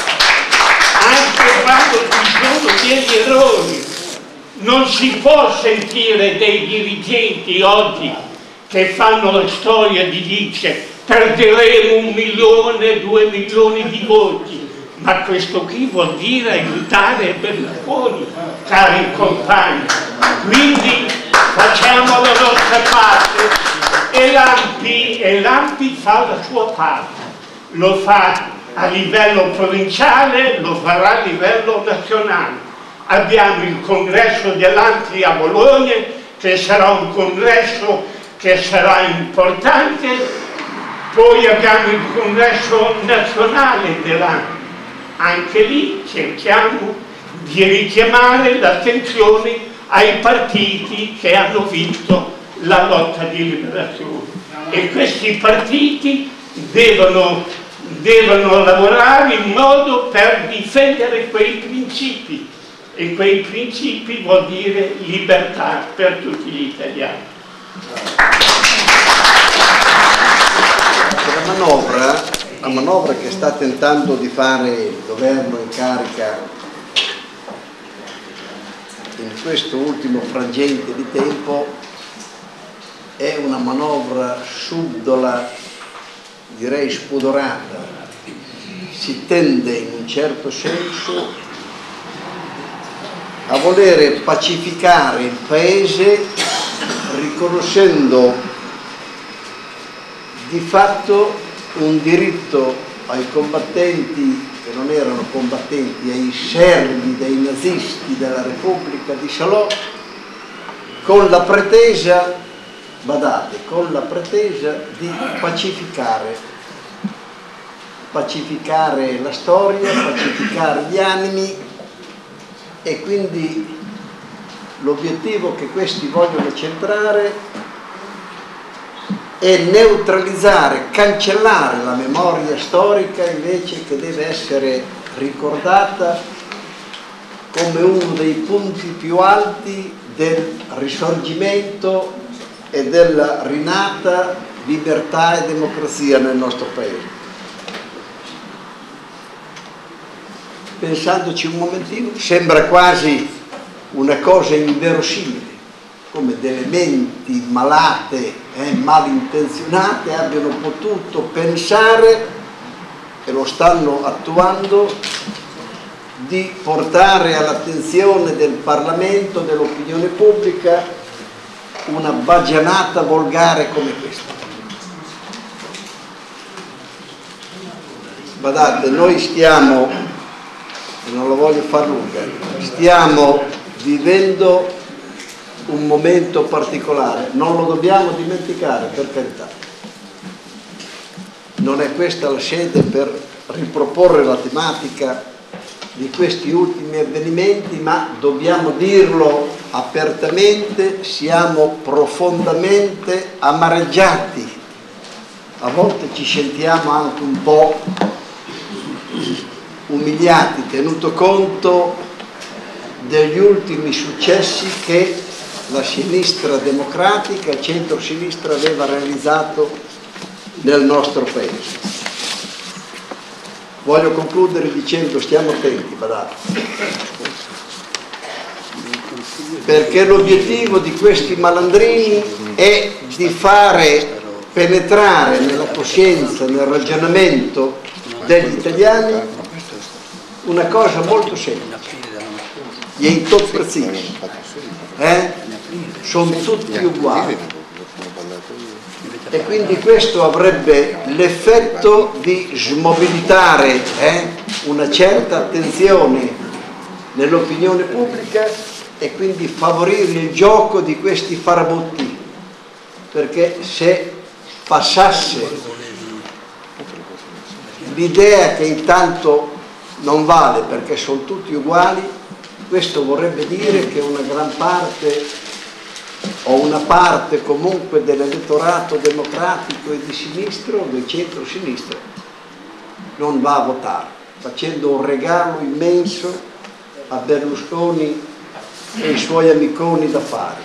Anche quando ci sono degli errori, non si può sentire dei dirigenti oggi che fanno la storia di dice perderemo un milione, due milioni di voti, ma questo qui vuol dire aiutare Berlusconi, cari compagni. Quindi facciamo la nostra parte e l'Ampi, e l'Ampi fa la sua parte, lo fa a livello provinciale, lo farà a livello nazionale. Abbiamo il congresso dell'Ampi a Bologna, che sarà un congresso che sarà importante, poi abbiamo il congresso nazionale dell'Ampi. Anche lì cerchiamo di richiamare l'attenzione ai partiti che hanno vinto la lotta di liberazione, e questi partiti devono devono lavorare in modo per difendere quei principi, e quei principi vuol dire libertà per tutti gli italiani. La manovra, la manovra che sta tentando di fare il governo in carica in questo ultimo frangente di tempo è una manovra subdola, direi spudorata. Si tende in un certo senso a volere pacificare il Paese riconoscendo di fatto un diritto ai combattenti che non erano combattenti, ai servi dei nazisti della Repubblica di Salò, con la pretesa, badate, con la pretesa di pacificare, pacificare la storia, pacificare gli animi, e quindi l'obiettivo che questi vogliono centrare è neutralizzare, cancellare la memoria storica invece che deve essere ricordata come uno dei punti più alti del risorgimento e della rinata libertà e democrazia nel nostro Paese. Pensandoci un momentino, sembra quasi una cosa inverosimile, come delle menti malate e eh, malintenzionate abbiano potuto pensare, e lo stanno attuando, di portare all'attenzione del Parlamento, dell'opinione pubblica, una baggianata volgare come questa. Guardate, noi stiamo, e non lo voglio far lunga, stiamo vivendo un momento particolare, non lo dobbiamo dimenticare, per carità. Non è questa la sede per riproporre la tematica di questi ultimi avvenimenti, ma dobbiamo dirlo apertamente, siamo profondamente amareggiati. A volte ci sentiamo anche un po' umiliati, tenuto conto degli ultimi successi che la sinistra democratica, il centro-sinistra aveva realizzato nel nostro Paese. Voglio concludere dicendo, stiamo attenti, badate, perché l'obiettivo di questi malandrini è di fare penetrare nella coscienza, nel ragionamento degli italiani una cosa molto semplice: gli entozzini, eh? sono tutti uguali, e quindi questo avrebbe l'effetto di smobilitare eh, una certa attenzione nell'opinione pubblica e quindi favorire il gioco di questi farabutti, perché se passasse l'idea che intanto non vale perché sono tutti uguali, questo vorrebbe dire che una gran parte o una parte comunque dell'elettorato democratico e di sinistra o del centro-sinistra non va a votare, facendo un regalo immenso a Berlusconi e ai suoi amiconi da fare.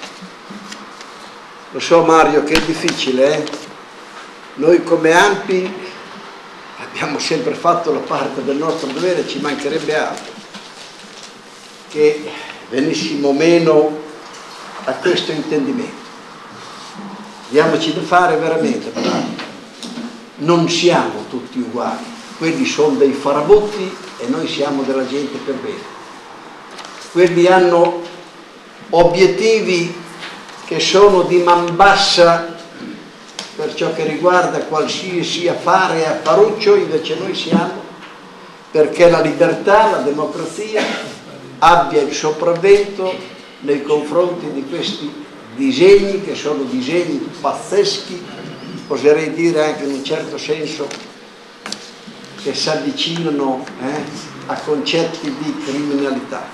Lo so, Mario, che è difficile, eh? Noi come A N P I abbiamo sempre fatto la parte del nostro dovere, ci mancherebbe altro che venissimo meno a questo intendimento. Diamoci da fare veramente, non siamo tutti uguali, quelli sono dei farabutti e noi siamo della gente per bene. Quelli hanno obiettivi che sono di man bassa per ciò che riguarda qualsiasi affare e affaruccio, invece noi siamo perché la libertà, la democrazia abbia il sopravvento nei confronti di questi disegni, che sono disegni pazzeschi, oserei dire anche in un certo senso che si avvicinano eh, a concetti di criminalità.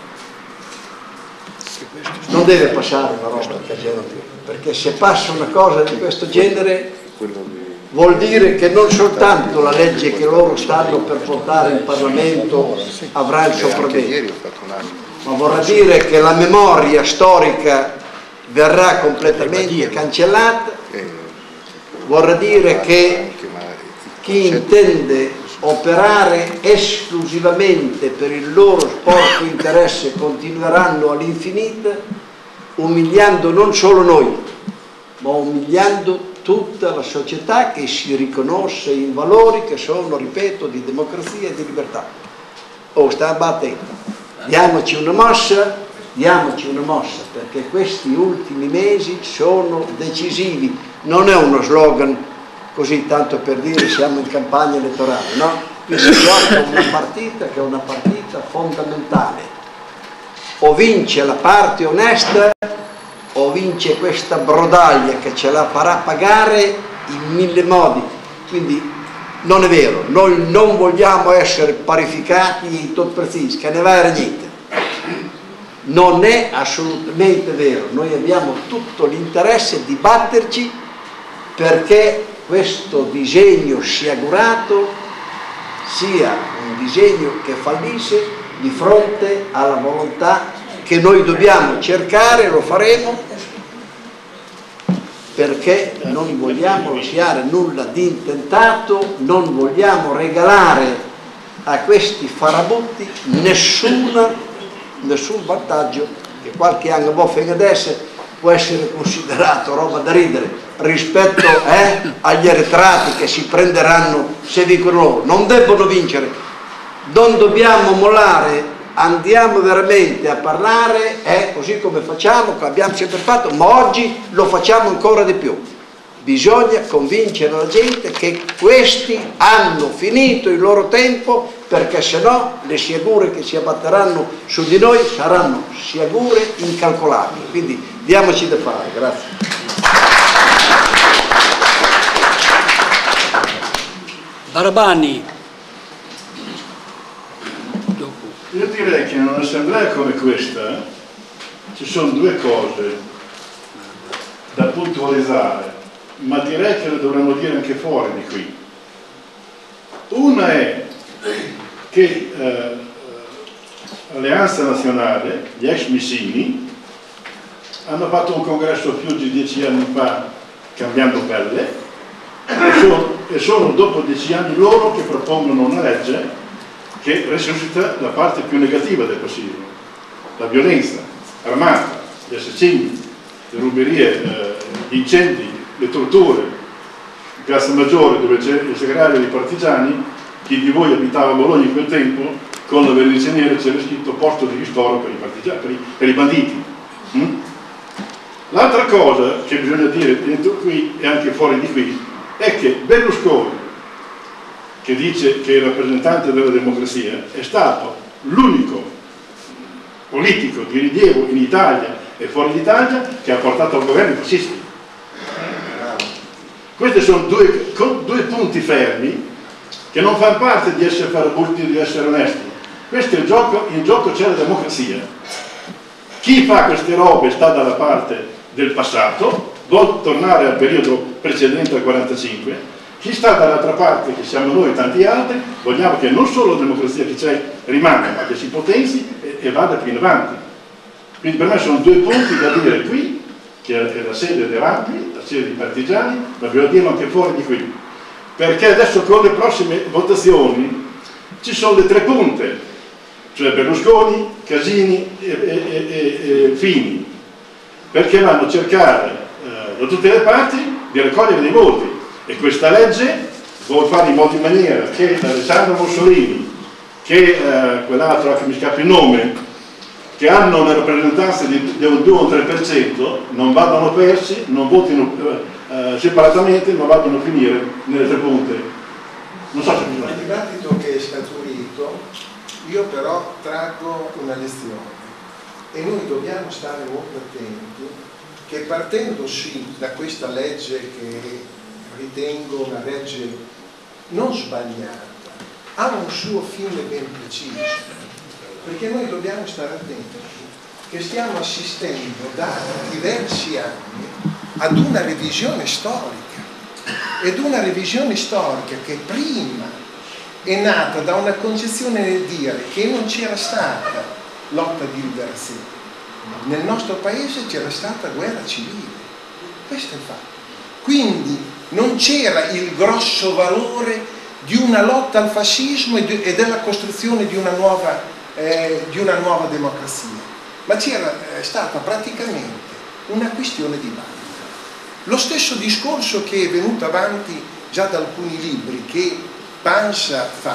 Non deve passare una roba del genere, perché se passa una cosa di questo genere vuol dire che non soltanto la legge che loro stanno per portare in Parlamento avrà il sopravvento, ma vorrà dire che la memoria storica verrà completamente cancellata, vorrà dire che chi intende operare esclusivamente per il loro sporco interesse continueranno all'infinito, umiliando non solo noi, ma umiliando tutta la società che si riconosce in valori che sono, ripeto, di democrazia e di libertà. Oh, sta attento, diamoci una mossa, diamoci una mossa, perché questi ultimi mesi sono decisivi. Non è uno slogan così tanto per dire siamo in campagna elettorale, no? Qui si gioca una partita che è una partita fondamentale. O vince la parte onesta o vince questa brodaglia che ce la farà pagare in mille modi. Quindi non è vero, noi non vogliamo essere parificati in tot prezisi, che ne va a niente. Non è assolutamente vero, noi abbiamo tutto l'interesse di batterci perché questo disegno sciagurato sia un disegno che fallisce di fronte alla volontà che noi dobbiamo cercare, lo faremo, perché non vogliamo lasciare nulla di intentato, non vogliamo regalare a questi farabutti nessuna, nessun vantaggio che qualche anno può fino adesso può essere considerato roba da ridere rispetto eh, agli eretrati che si prenderanno se dicono loro. Non debbono vincere, non dobbiamo mollare, andiamo veramente a parlare, eh, così come facciamo, come abbiamo sempre fatto, ma oggi lo facciamo ancora di più. Bisogna convincere la gente che questi hanno finito il loro tempo, perché se no le sciagure che si abbatteranno su di noi saranno sciagure incalcolabili. Quindi diamoci da fare. Grazie. Barabani. Io direi che in un'assemblea come questa ci sono due cose da puntualizzare, ma direi che le dovremmo dire anche fuori di qui. Una è che eh, Alleanza Nazionale, gli ex Missini, hanno fatto un congresso più di dieci anni fa cambiando pelle e sono, e sono dopo dieci anni loro che propongono una legge che resuscita la parte più negativa del fascismo, la violenza armata, gli assassini, le ruberie, eh, gli incendi, le torture, in Piazza Maggiore dove c'è il segretario dei partigiani. Chi di voi abitava a Bologna in quel tempo, con la vernice nera c'era scritto posto di ristoro per i partigiani, per i, per i banditi. Mm? L'altra cosa che bisogna dire dentro qui e anche fuori di qui è che Berlusconi, che dice che è il rappresentante della democrazia, è stato l'unico politico di rilievo in Italia e fuori d'Italia che ha portato al governo i fascisti. Questi sono due, due punti fermi che non fanno parte di essere farabutti, di essere onesti. Questo è il gioco, in gioco c'è la democrazia. Chi fa queste robe sta dalla parte del passato, vuol tornare al periodo precedente al quarantacinque. Chi sta dall'altra parte, che siamo noi e tanti altri, vogliamo che non solo la democrazia che c'è rimanga, ma che si potenzi e, e vada più in avanti. Quindi per me sono due punti da dire qui, che è la sede dei Rampi, la sede dei partigiani, ma bisogna dirlo anche fuori di qui. Perché adesso con le prossime votazioni ci sono le tre punte, cioè Berlusconi, Casini e, e, e, e Fini, perché vanno a cercare eh, da tutte le parti di raccogliere dei voti. E questa legge vuole fare in modo in maniera che Alessandro Mussolini, che eh, quell'altro che mi scappa il nome, che hanno una rappresentanza di, di un due o un tre per cento, non vadano persi, non votino eh, separatamente, ma vadano a finire nelle tre punte. Non so se mi Nel dibattito che è scaturito, io però traggo una lezione e noi dobbiamo stare molto attenti che partendo sì da questa legge che ritengo una legge non sbagliata, ha un suo fine ben preciso, perché noi dobbiamo stare attenti che stiamo assistendo da diversi anni ad una revisione storica ed una revisione storica che prima è nata da una concezione nel dire che non c'era stata lotta di liberazione. Nel nostro paese c'era stata guerra civile, questo è il fatto. Quindi non c'era il grosso valore di una lotta al fascismo e, de e della costruzione di una nuova, eh, di una nuova democrazia, ma c'era eh, stata praticamente una questione di base. Lo stesso discorso che è venuto avanti già da alcuni libri che Pansa fa,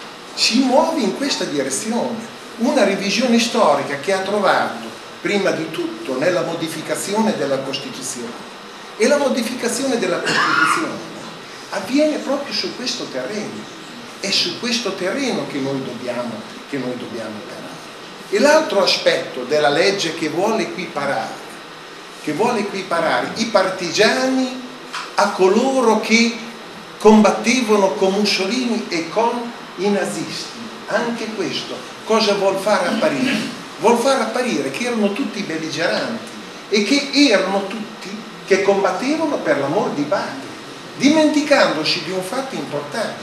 si muove in questa direzione, una revisione storica che ha trovato prima di tutto nella modificazione della Costituzione, e la modificazione della Costituzione avviene proprio su questo terreno, è su questo terreno che noi dobbiamo, che noi dobbiamo operare. E l'altro aspetto della legge che vuole equiparare, che vuole equiparare i partigiani a coloro che combattevano con Mussolini e con i nazisti, anche questo cosa vuol fare apparire? Vuol far apparire che erano tutti belligeranti e che erano tutti che combattevano per l'amor di patria, dimenticandosi di un fatto importante,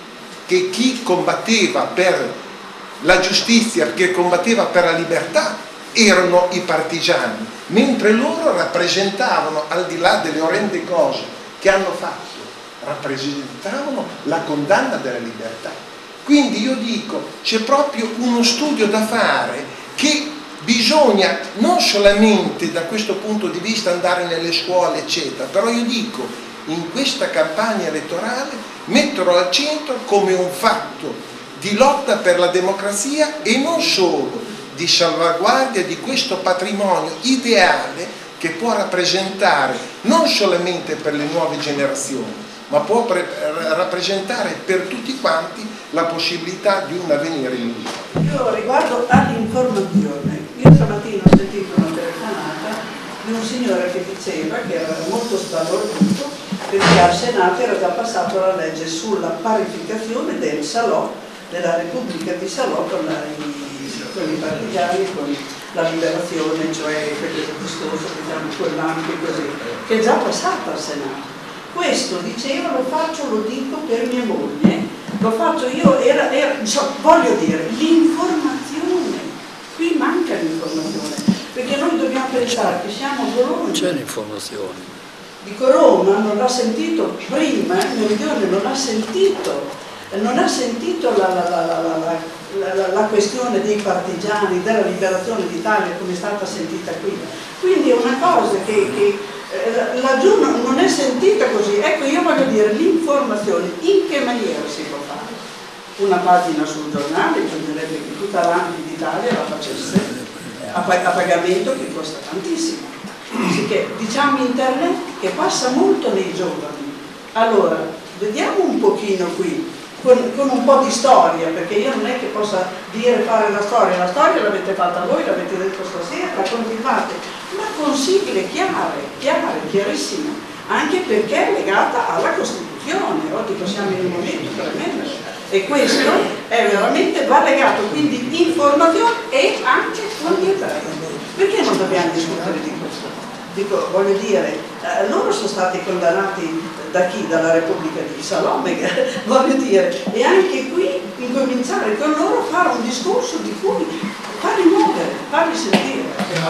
che chi combatteva per la giustizia, che combatteva per la libertà, erano i partigiani, mentre loro rappresentavano, al di là delle orrende cose che hanno fatto, rappresentavano la condanna della libertà. Quindi io dico, c'è proprio uno studio da fare, che bisogna non solamente da questo punto di vista andare nelle scuole eccetera, però io dico in questa campagna elettorale metterlo al centro come un fatto di lotta per la democrazia e non solo di salvaguardia di questo patrimonio ideale che può rappresentare non solamente per le nuove generazioni, ma può rappresentare per tutti quanti la possibilità di un avvenire migliore. Io riguardo all'informazione, io stamattina ho sentito una telefonata di un signore che diceva che era molto sbalordito perché al Senato era già passata la legge sulla parificazione del Salò, della Repubblica di Salò con, la, i, con i partigiani, con la liberazione, cioè questo discorso, diciamo, quell'anche così, che è già passata al Senato. Questo diceva, lo faccio, lo dico per mia moglie, lo faccio io, era, era, insomma, voglio dire, l'informazione, qui manca l'informazione, perché noi dobbiamo pensare che siamo a Bologna. C'è l'informazione. Dico, Roma non l'ha sentito prima, Meridione non l'ha sentito, non ha sentito la, la, la, la, la, la, la questione dei partigiani, della liberazione d'Italia come è stata sentita qui. Quindi è una cosa che, che eh, laggiù non è sentita così. Ecco, io voglio dire, l'informazione in che maniera si può fare? Una pagina sul giornale, bisognerebbe che tutta l'A M P d'Italia la facesse a, a pagamento, che costa tantissimo. Sicché, diciamo internet che passa molto nei giovani. Allora, vediamo un pochino qui. Con, con un po' di storia, perché io non è che possa dire fare la storia, la storia l'avete fatta voi, l'avete detto stasera, la continuate, ma con sigle chiare, chiare, chiarissime, anche perché è legata alla Costituzione. Oggi siamo in un momento tremendo e questo è veramente, va legato, quindi informazione e anche con gli ebrei. Perché non dobbiamo discutere di questo? Dico, voglio dire, eh, loro sono stati condannati da chi? Dalla Repubblica di Salome, voglio dire, e anche qui incominciare con loro a fare un discorso di cui farli muovere, farli sentire.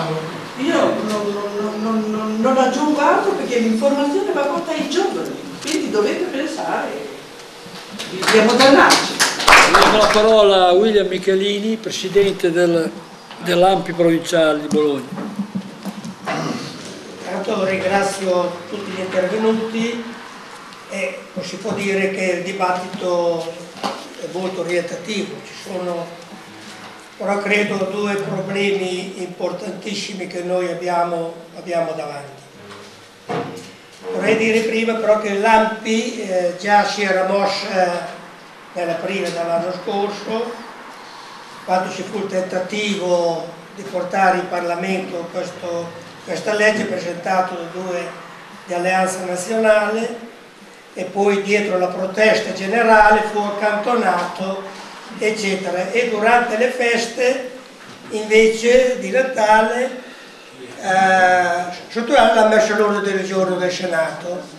Io non, non, non, non, non aggiungo altro perché l'informazione va fatta ai giovani, quindi dovete pensare di ammodernarci. Diamo la parola a William Michelini, presidente del, dell'A M P I provinciale di Bologna. Intanto ringrazio tutti gli intervenuti e si può dire che il dibattito è molto orientativo. Ci sono però credo due problemi importantissimi che noi abbiamo, abbiamo davanti. Vorrei dire prima però che l'A M P I eh, già si era mossa nell'aprile dell'anno scorso, quando ci fu il tentativo di portare in Parlamento questo questa legge presentata da due di Alleanza Nazionale e poi dietro la protesta generale fu accantonato eccetera, e durante le feste invece di Natale eh, sotto l'ha messo l'ordine del giorno del Senato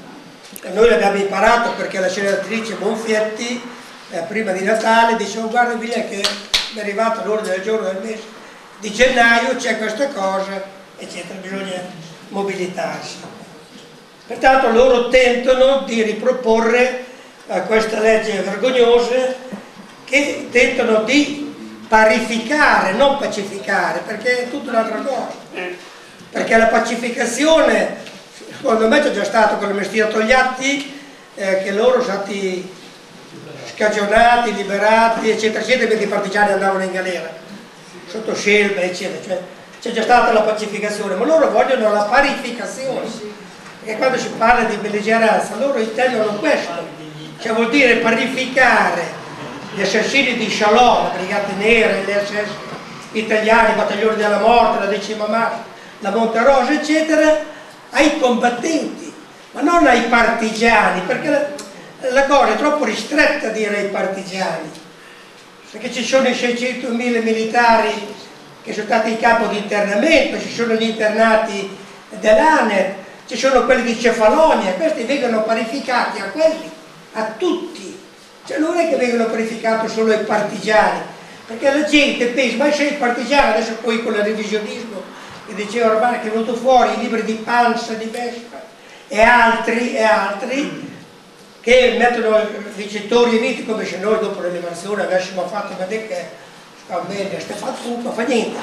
noi l'abbiamo imparato perché la senatrice Bonfietti eh, prima di Natale diceva: guarda Viglia che mi è arrivato l'ordine del giorno del mese di gennaio, c'è questa cosa, eccetera, bisogna mobilitarsi. Pertanto loro tentano di riproporre eh, questa legge vergognosa, che tentano di parificare, non pacificare, perché è tutta un'altra cosa. Perché la pacificazione, secondo me c'è già stato con l'amnistia Togliatti, eh, che loro sono stati scagionati, liberati, eccetera, eccetera, perché i partigiani andavano in galera, sotto Scelba, eccetera. Cioè, c'è già stata la pacificazione, ma loro vogliono la parificazione. Perché quando si parla di belligeranza, loro intendono questo, cioè vuol dire parificare gli assassini di Chalon, la Brigate Nere, gli S S italiani, i battaglioni della morte, la decima Mars, la Monterosa, eccetera, ai combattenti, ma non ai partigiani, perché la, la cosa è troppo ristretta dire ai partigiani, perché ci sono i seicentomila militari che sono stati in campo di internamento, ci sono gli internati dell'Aner, ci sono quelli di Cefalonia, questi vengono parificati a quelli, a tutti, cioè non è che vengono parificati solo ai partigiani, perché la gente pensa: ma sei partigiano, adesso poi con il revisionismo che diceva ormai, che è venuto fuori i libri di Pansa, di Vespa e altri e altri che mettono vincitori e vinti, come se noi dopo l'elevazione avessimo fatto vedere che sta bene, sta fatto tutto, fa niente.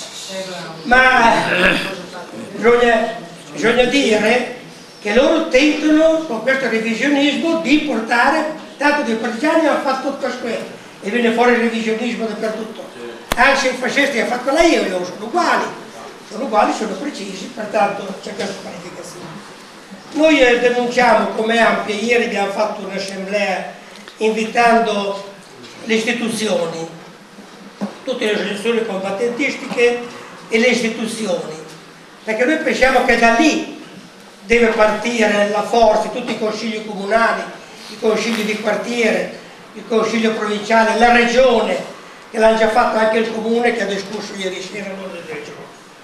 Ma bisogna, bisogna dire che loro tentano con questo revisionismo di portare, tanto dei partigiani hanno fatto tutto questo e viene fuori il revisionismo dappertutto. Anche i fascisti hanno fatto la io e loro sono uguali, sono uguali, sono precisi, pertanto c'è questa parificazione. Noi eh, denunciamo come Ampia, ieri abbiamo fatto un'assemblea invitando le istituzioni, tutte le associazioni combattentistiche e le istituzioni, perché noi pensiamo che da lì deve partire la forza, tutti i consigli comunali, i consigli di quartiere, il consiglio provinciale, la regione, che l'ha già fatto anche il comune che ha discusso ieri sera l'ordine del giorno.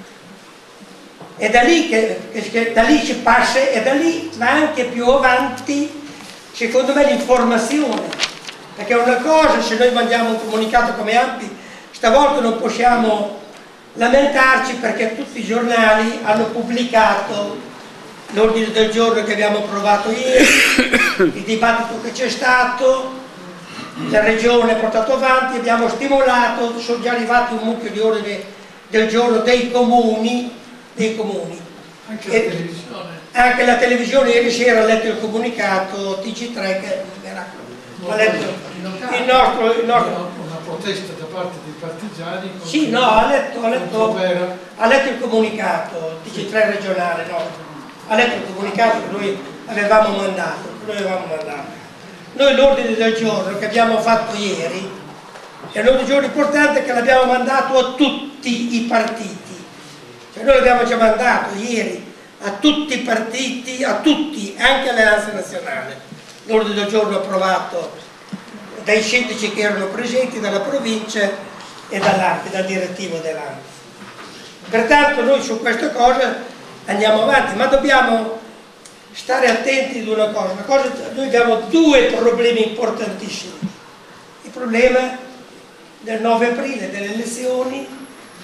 E da lì, che, che, da lì si passa e da lì va anche più avanti, secondo me, l'informazione, perché è una cosa se noi mandiamo un comunicato come Ampi, stavolta non possiamo lamentarci perché tutti i giornali hanno pubblicato l'ordine del giorno che abbiamo approvato ieri, il dibattito che c'è stato, la regione ha portato avanti, abbiamo stimolato, sono già arrivati un mucchio di ordini del giorno dei comuni, dei comuni. Anche la televisione. Anche la televisione ieri sera ha letto il comunicato T G tre che era, no, ha letto il nostro, il nostro... Una protesta da parte dei partigiani. Sì, no, ha letto, ha letto, ha letto il comunicato T G tre regionale, no, ha letto il comunicato che noi avevamo mandato, che noi avevamo mandato. Noi l'ordine del giorno che abbiamo fatto ieri è un ordine del giorno importante che l'abbiamo mandato a tutti i partiti. Cioè noi l'abbiamo già mandato ieri a tutti i partiti, a tutti, anche all'Alleanza Nazionale. L'ordine del giorno approvato dai sindaci che erano presenti, dalla provincia e dall'A N P I, dal direttivo dell'A N P I. Pertanto noi su questa cosa andiamo avanti, ma dobbiamo stare attenti ad una cosa. Una cosa, noi abbiamo due problemi importantissimi. Il problema del nove aprile, delle elezioni,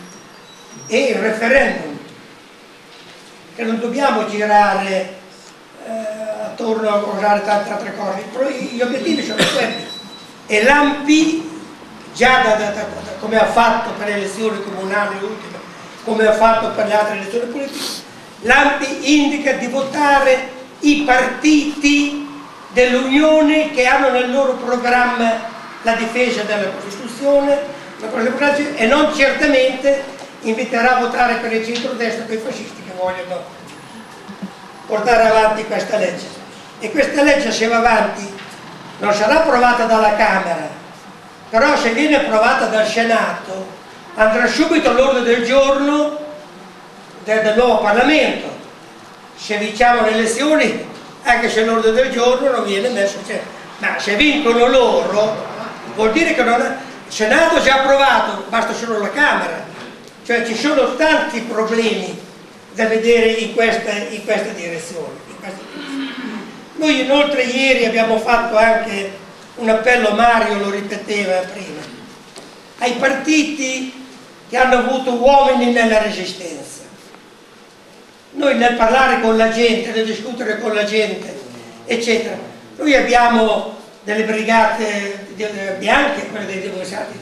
e il referendum, che non dobbiamo girare eh, attorno a usare tante altre cose. Gli obiettivi sono quelli. E l'A N P I, già da, da, da, da, come ha fatto per le elezioni comunali ultime, come ha fatto per le altre elezioni politiche, l'A N P I indica di votare i partiti dell'Unione che hanno nel loro programma la difesa della Costituzione, la cosa, e non certamente inviterà a votare per il centrodestra quei fascisti che vogliono portare avanti questa legge. E questa legge, se va avanti, non sarà approvata dalla Camera, però se viene approvata dal Senato andrà subito all'ordine del giorno del, del nuovo Parlamento. Se vinciamo le elezioni, anche se l'ordine del giorno non viene messo, cioè, ma se vincono loro vuol dire che non è, il Senato ha già approvato, basta solo la Camera. Cioè ci sono tanti problemi da vedere in questa, in questa direzione. In questa direzione. Noi inoltre ieri abbiamo fatto anche un appello, Mario lo ripeteva prima, ai partiti che hanno avuto uomini nella resistenza. Noi nel parlare con la gente, nel discutere con la gente, eccetera, noi abbiamo delle brigate bianche, quelle dei democristiani,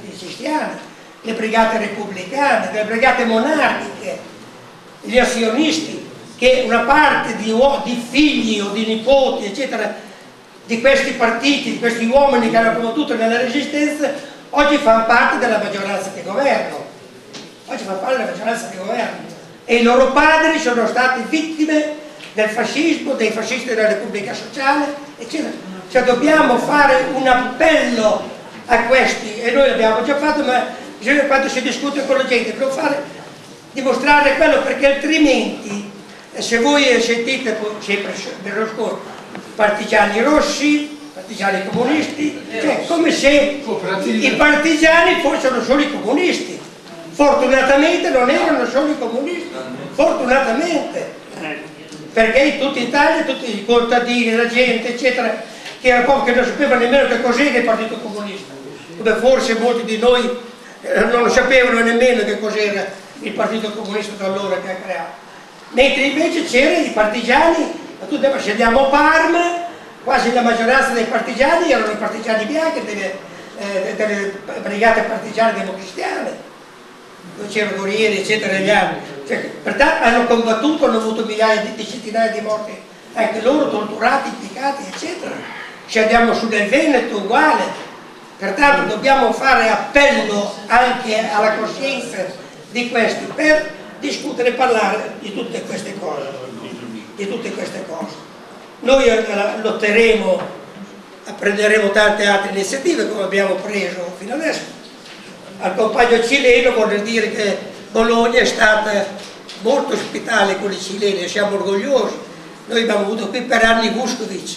le brigate repubblicane, le brigate monarchiche, gli azionisti, che una parte di, di figli o di nipoti, eccetera, di questi partiti, di questi uomini che hanno combattuto nella resistenza, oggi fanno parte della maggioranza di governo. Oggi fanno parte della maggioranza di governo. E i loro padri sono stati vittime del fascismo, dei fascisti della Repubblica Sociale, eccetera. Cioè dobbiamo fare un appello a questi, e noi l'abbiamo già fatto, ma bisogna, quando si discute con la gente, dobbiamo fare, dimostrare quello, perché altrimenti, se voi sentite sempre Berlusconi, partigiani rossi, partigiani comunisti, cioè come se i partigiani fossero solo i comunisti. Fortunatamente non erano solo i comunisti, fortunatamente, perché in tutta Italia tutti i contadini, la gente, eccetera, che era poco che non sapevano nemmeno che cos'era il Partito Comunista, come forse molti di noi non lo sapevano nemmeno che cos'era il Partito Comunista da allora che ha creato. Mentre invece c'erano i partigiani, se andiamo a Parma, quasi la maggioranza dei partigiani erano i partigiani bianchi delle, eh, delle brigate partigiane democristiane. C'erano guerrieri, eccetera, negli anni. Cioè, pertanto hanno combattuto, hanno avuto migliaia di, di centinaia di morti, anche loro torturati, impiccati, eccetera. Se andiamo su del Veneto, uguale. Pertanto dobbiamo fare appello anche alla coscienza di questi per discutere e parlare di tutte queste cose. Di tutte queste cose. Noi lotteremo, prenderemo tante altre iniziative come abbiamo preso fino adesso. Al compagno cileno vuol dire che Bologna è stata molto ospitale con i cileni, siamo orgogliosi. Noi abbiamo avuto qui per anni Vuskovic,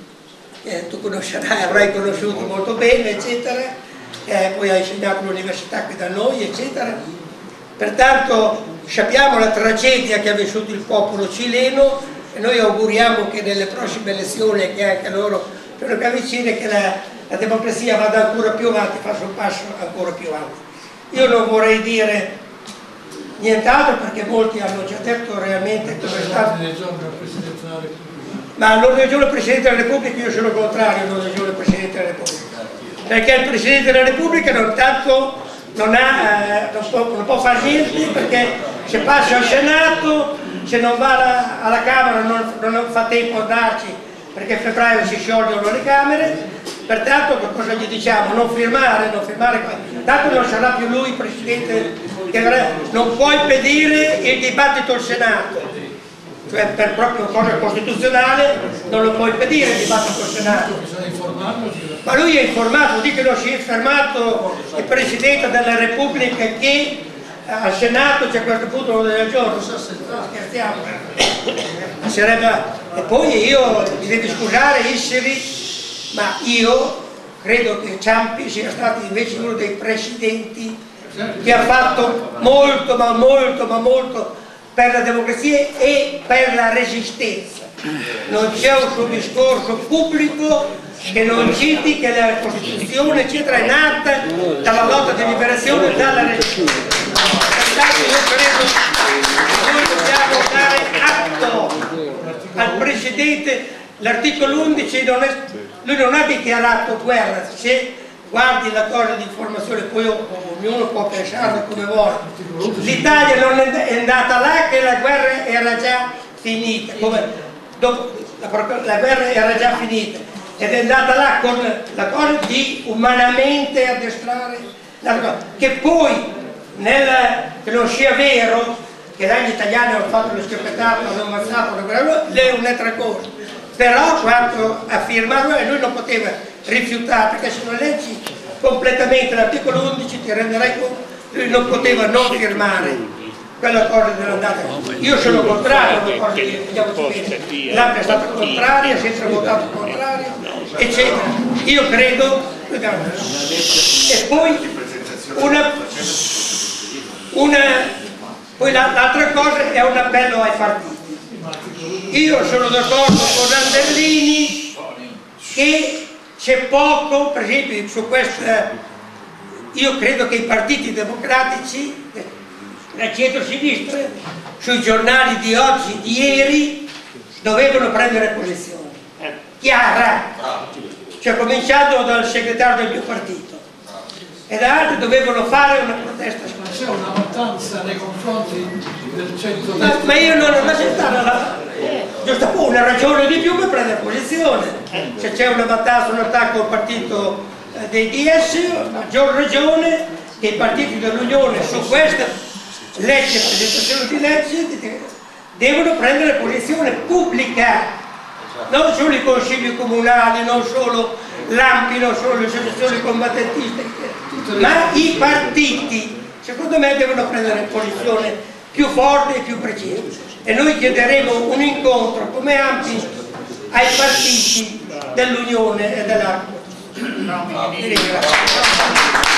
che tu conoscerai, avrai conosciuto molto bene, eccetera, che poi ha insegnato all'università qui da noi, eccetera. Pertanto sappiamo la tragedia che ha vissuto il popolo cileno e noi auguriamo che nelle prossime elezioni, che anche loro sono più vicine, che la la democrazia vada ancora più avanti, faccia un passo ancora più avanti. Io non vorrei dire nient'altro perché molti hanno già detto realmente cosa è stato. Ma all'ordine del giorno del Presidente della Repubblica io sono contrario all'ordine del giorno del Presidente della Repubblica. Perché il Presidente della Repubblica non tanto non, ha, eh, non, può, non può fare niente, perché se passa al Senato, se non va alla, alla Camera non, non fa tempo a andarci, perché a febbraio si sciolgono le Camere. Pertanto che cosa gli diciamo? Non firmare, non firmare qua. Tanto non sarà più lui il Presidente, che non può impedire il dibattito al Senato, cioè per proprio cosa costituzionale non lo può impedire il dibattito al Senato. Ma lui è informato, dice che non si è fermato il Presidente della Repubblica che al Senato c'è a questo punto l'ordine del giorno, scherziamo. Sarebbe... E poi io mi devo scusare, Isseri, ma io credo che Ciampi sia stato invece uno dei presidenti che ha fatto molto, ma molto, ma molto per la democrazia e per la resistenza. Non c'è un suo discorso pubblico che non citi che la Costituzione, eccetera, è nata dalla lotta di liberazione e dalla resistenza. Pertanto io credo che noi dobbiamo dare atto al Presidente. L'articolo undici non è, lui non ha dichiarato guerra. Se guardi la cosa di informazione, poi ognuno può pensare come vuole. L'Italia non è andata là che la guerra era già finita, come dopo, la, la guerra era già finita, ed è andata là con la cosa di umanamente addestrare la cosa. Che poi, nella, che non sia vero che gli italiani hanno fatto lo schioppettato, hanno ammazzato, è un'altra cosa. Però quanto a firmarlo lui non poteva rifiutare, perché se non leggi completamente l'articolo undici ti renderai conto che lui non poteva non firmare quella cosa dell'andata. Io sono contrario alla cosa che vediamo bene, l'altra è stata contraria, ha sempre votato contrario, eccetera. Io credo, e poi una, una poi l'altra cosa è un appello ai partiti. Io sono d'accordo con Anderlini che c'è poco, per esempio, su questa. Io credo che i partiti democratici, la centro-sinistra, sui giornali di oggi, di ieri, dovevano prendere posizione chiara, cioè cominciando dal segretario del mio partito, e da altri dovevano fare una protesta. Ma c'è una mattanza nei confronti del centro ma, ma io non ho accettato giusto una ragione di più per prendere posizione. Se c'è una mattanza, un attacco al partito eh, dei D S, a maggior ragione che i partiti dell'Unione su questa legge, presentazione di legge, devono prendere posizione pubblica, non solo i consigli comunali, non solo l'A M P I, non solo le associazioni combattentiste, ma i partiti, secondo me, devono prendere posizione più forte e più precisa. E noi chiederemo un incontro come A M P I ai partiti dell'Unione e dell'A M P I.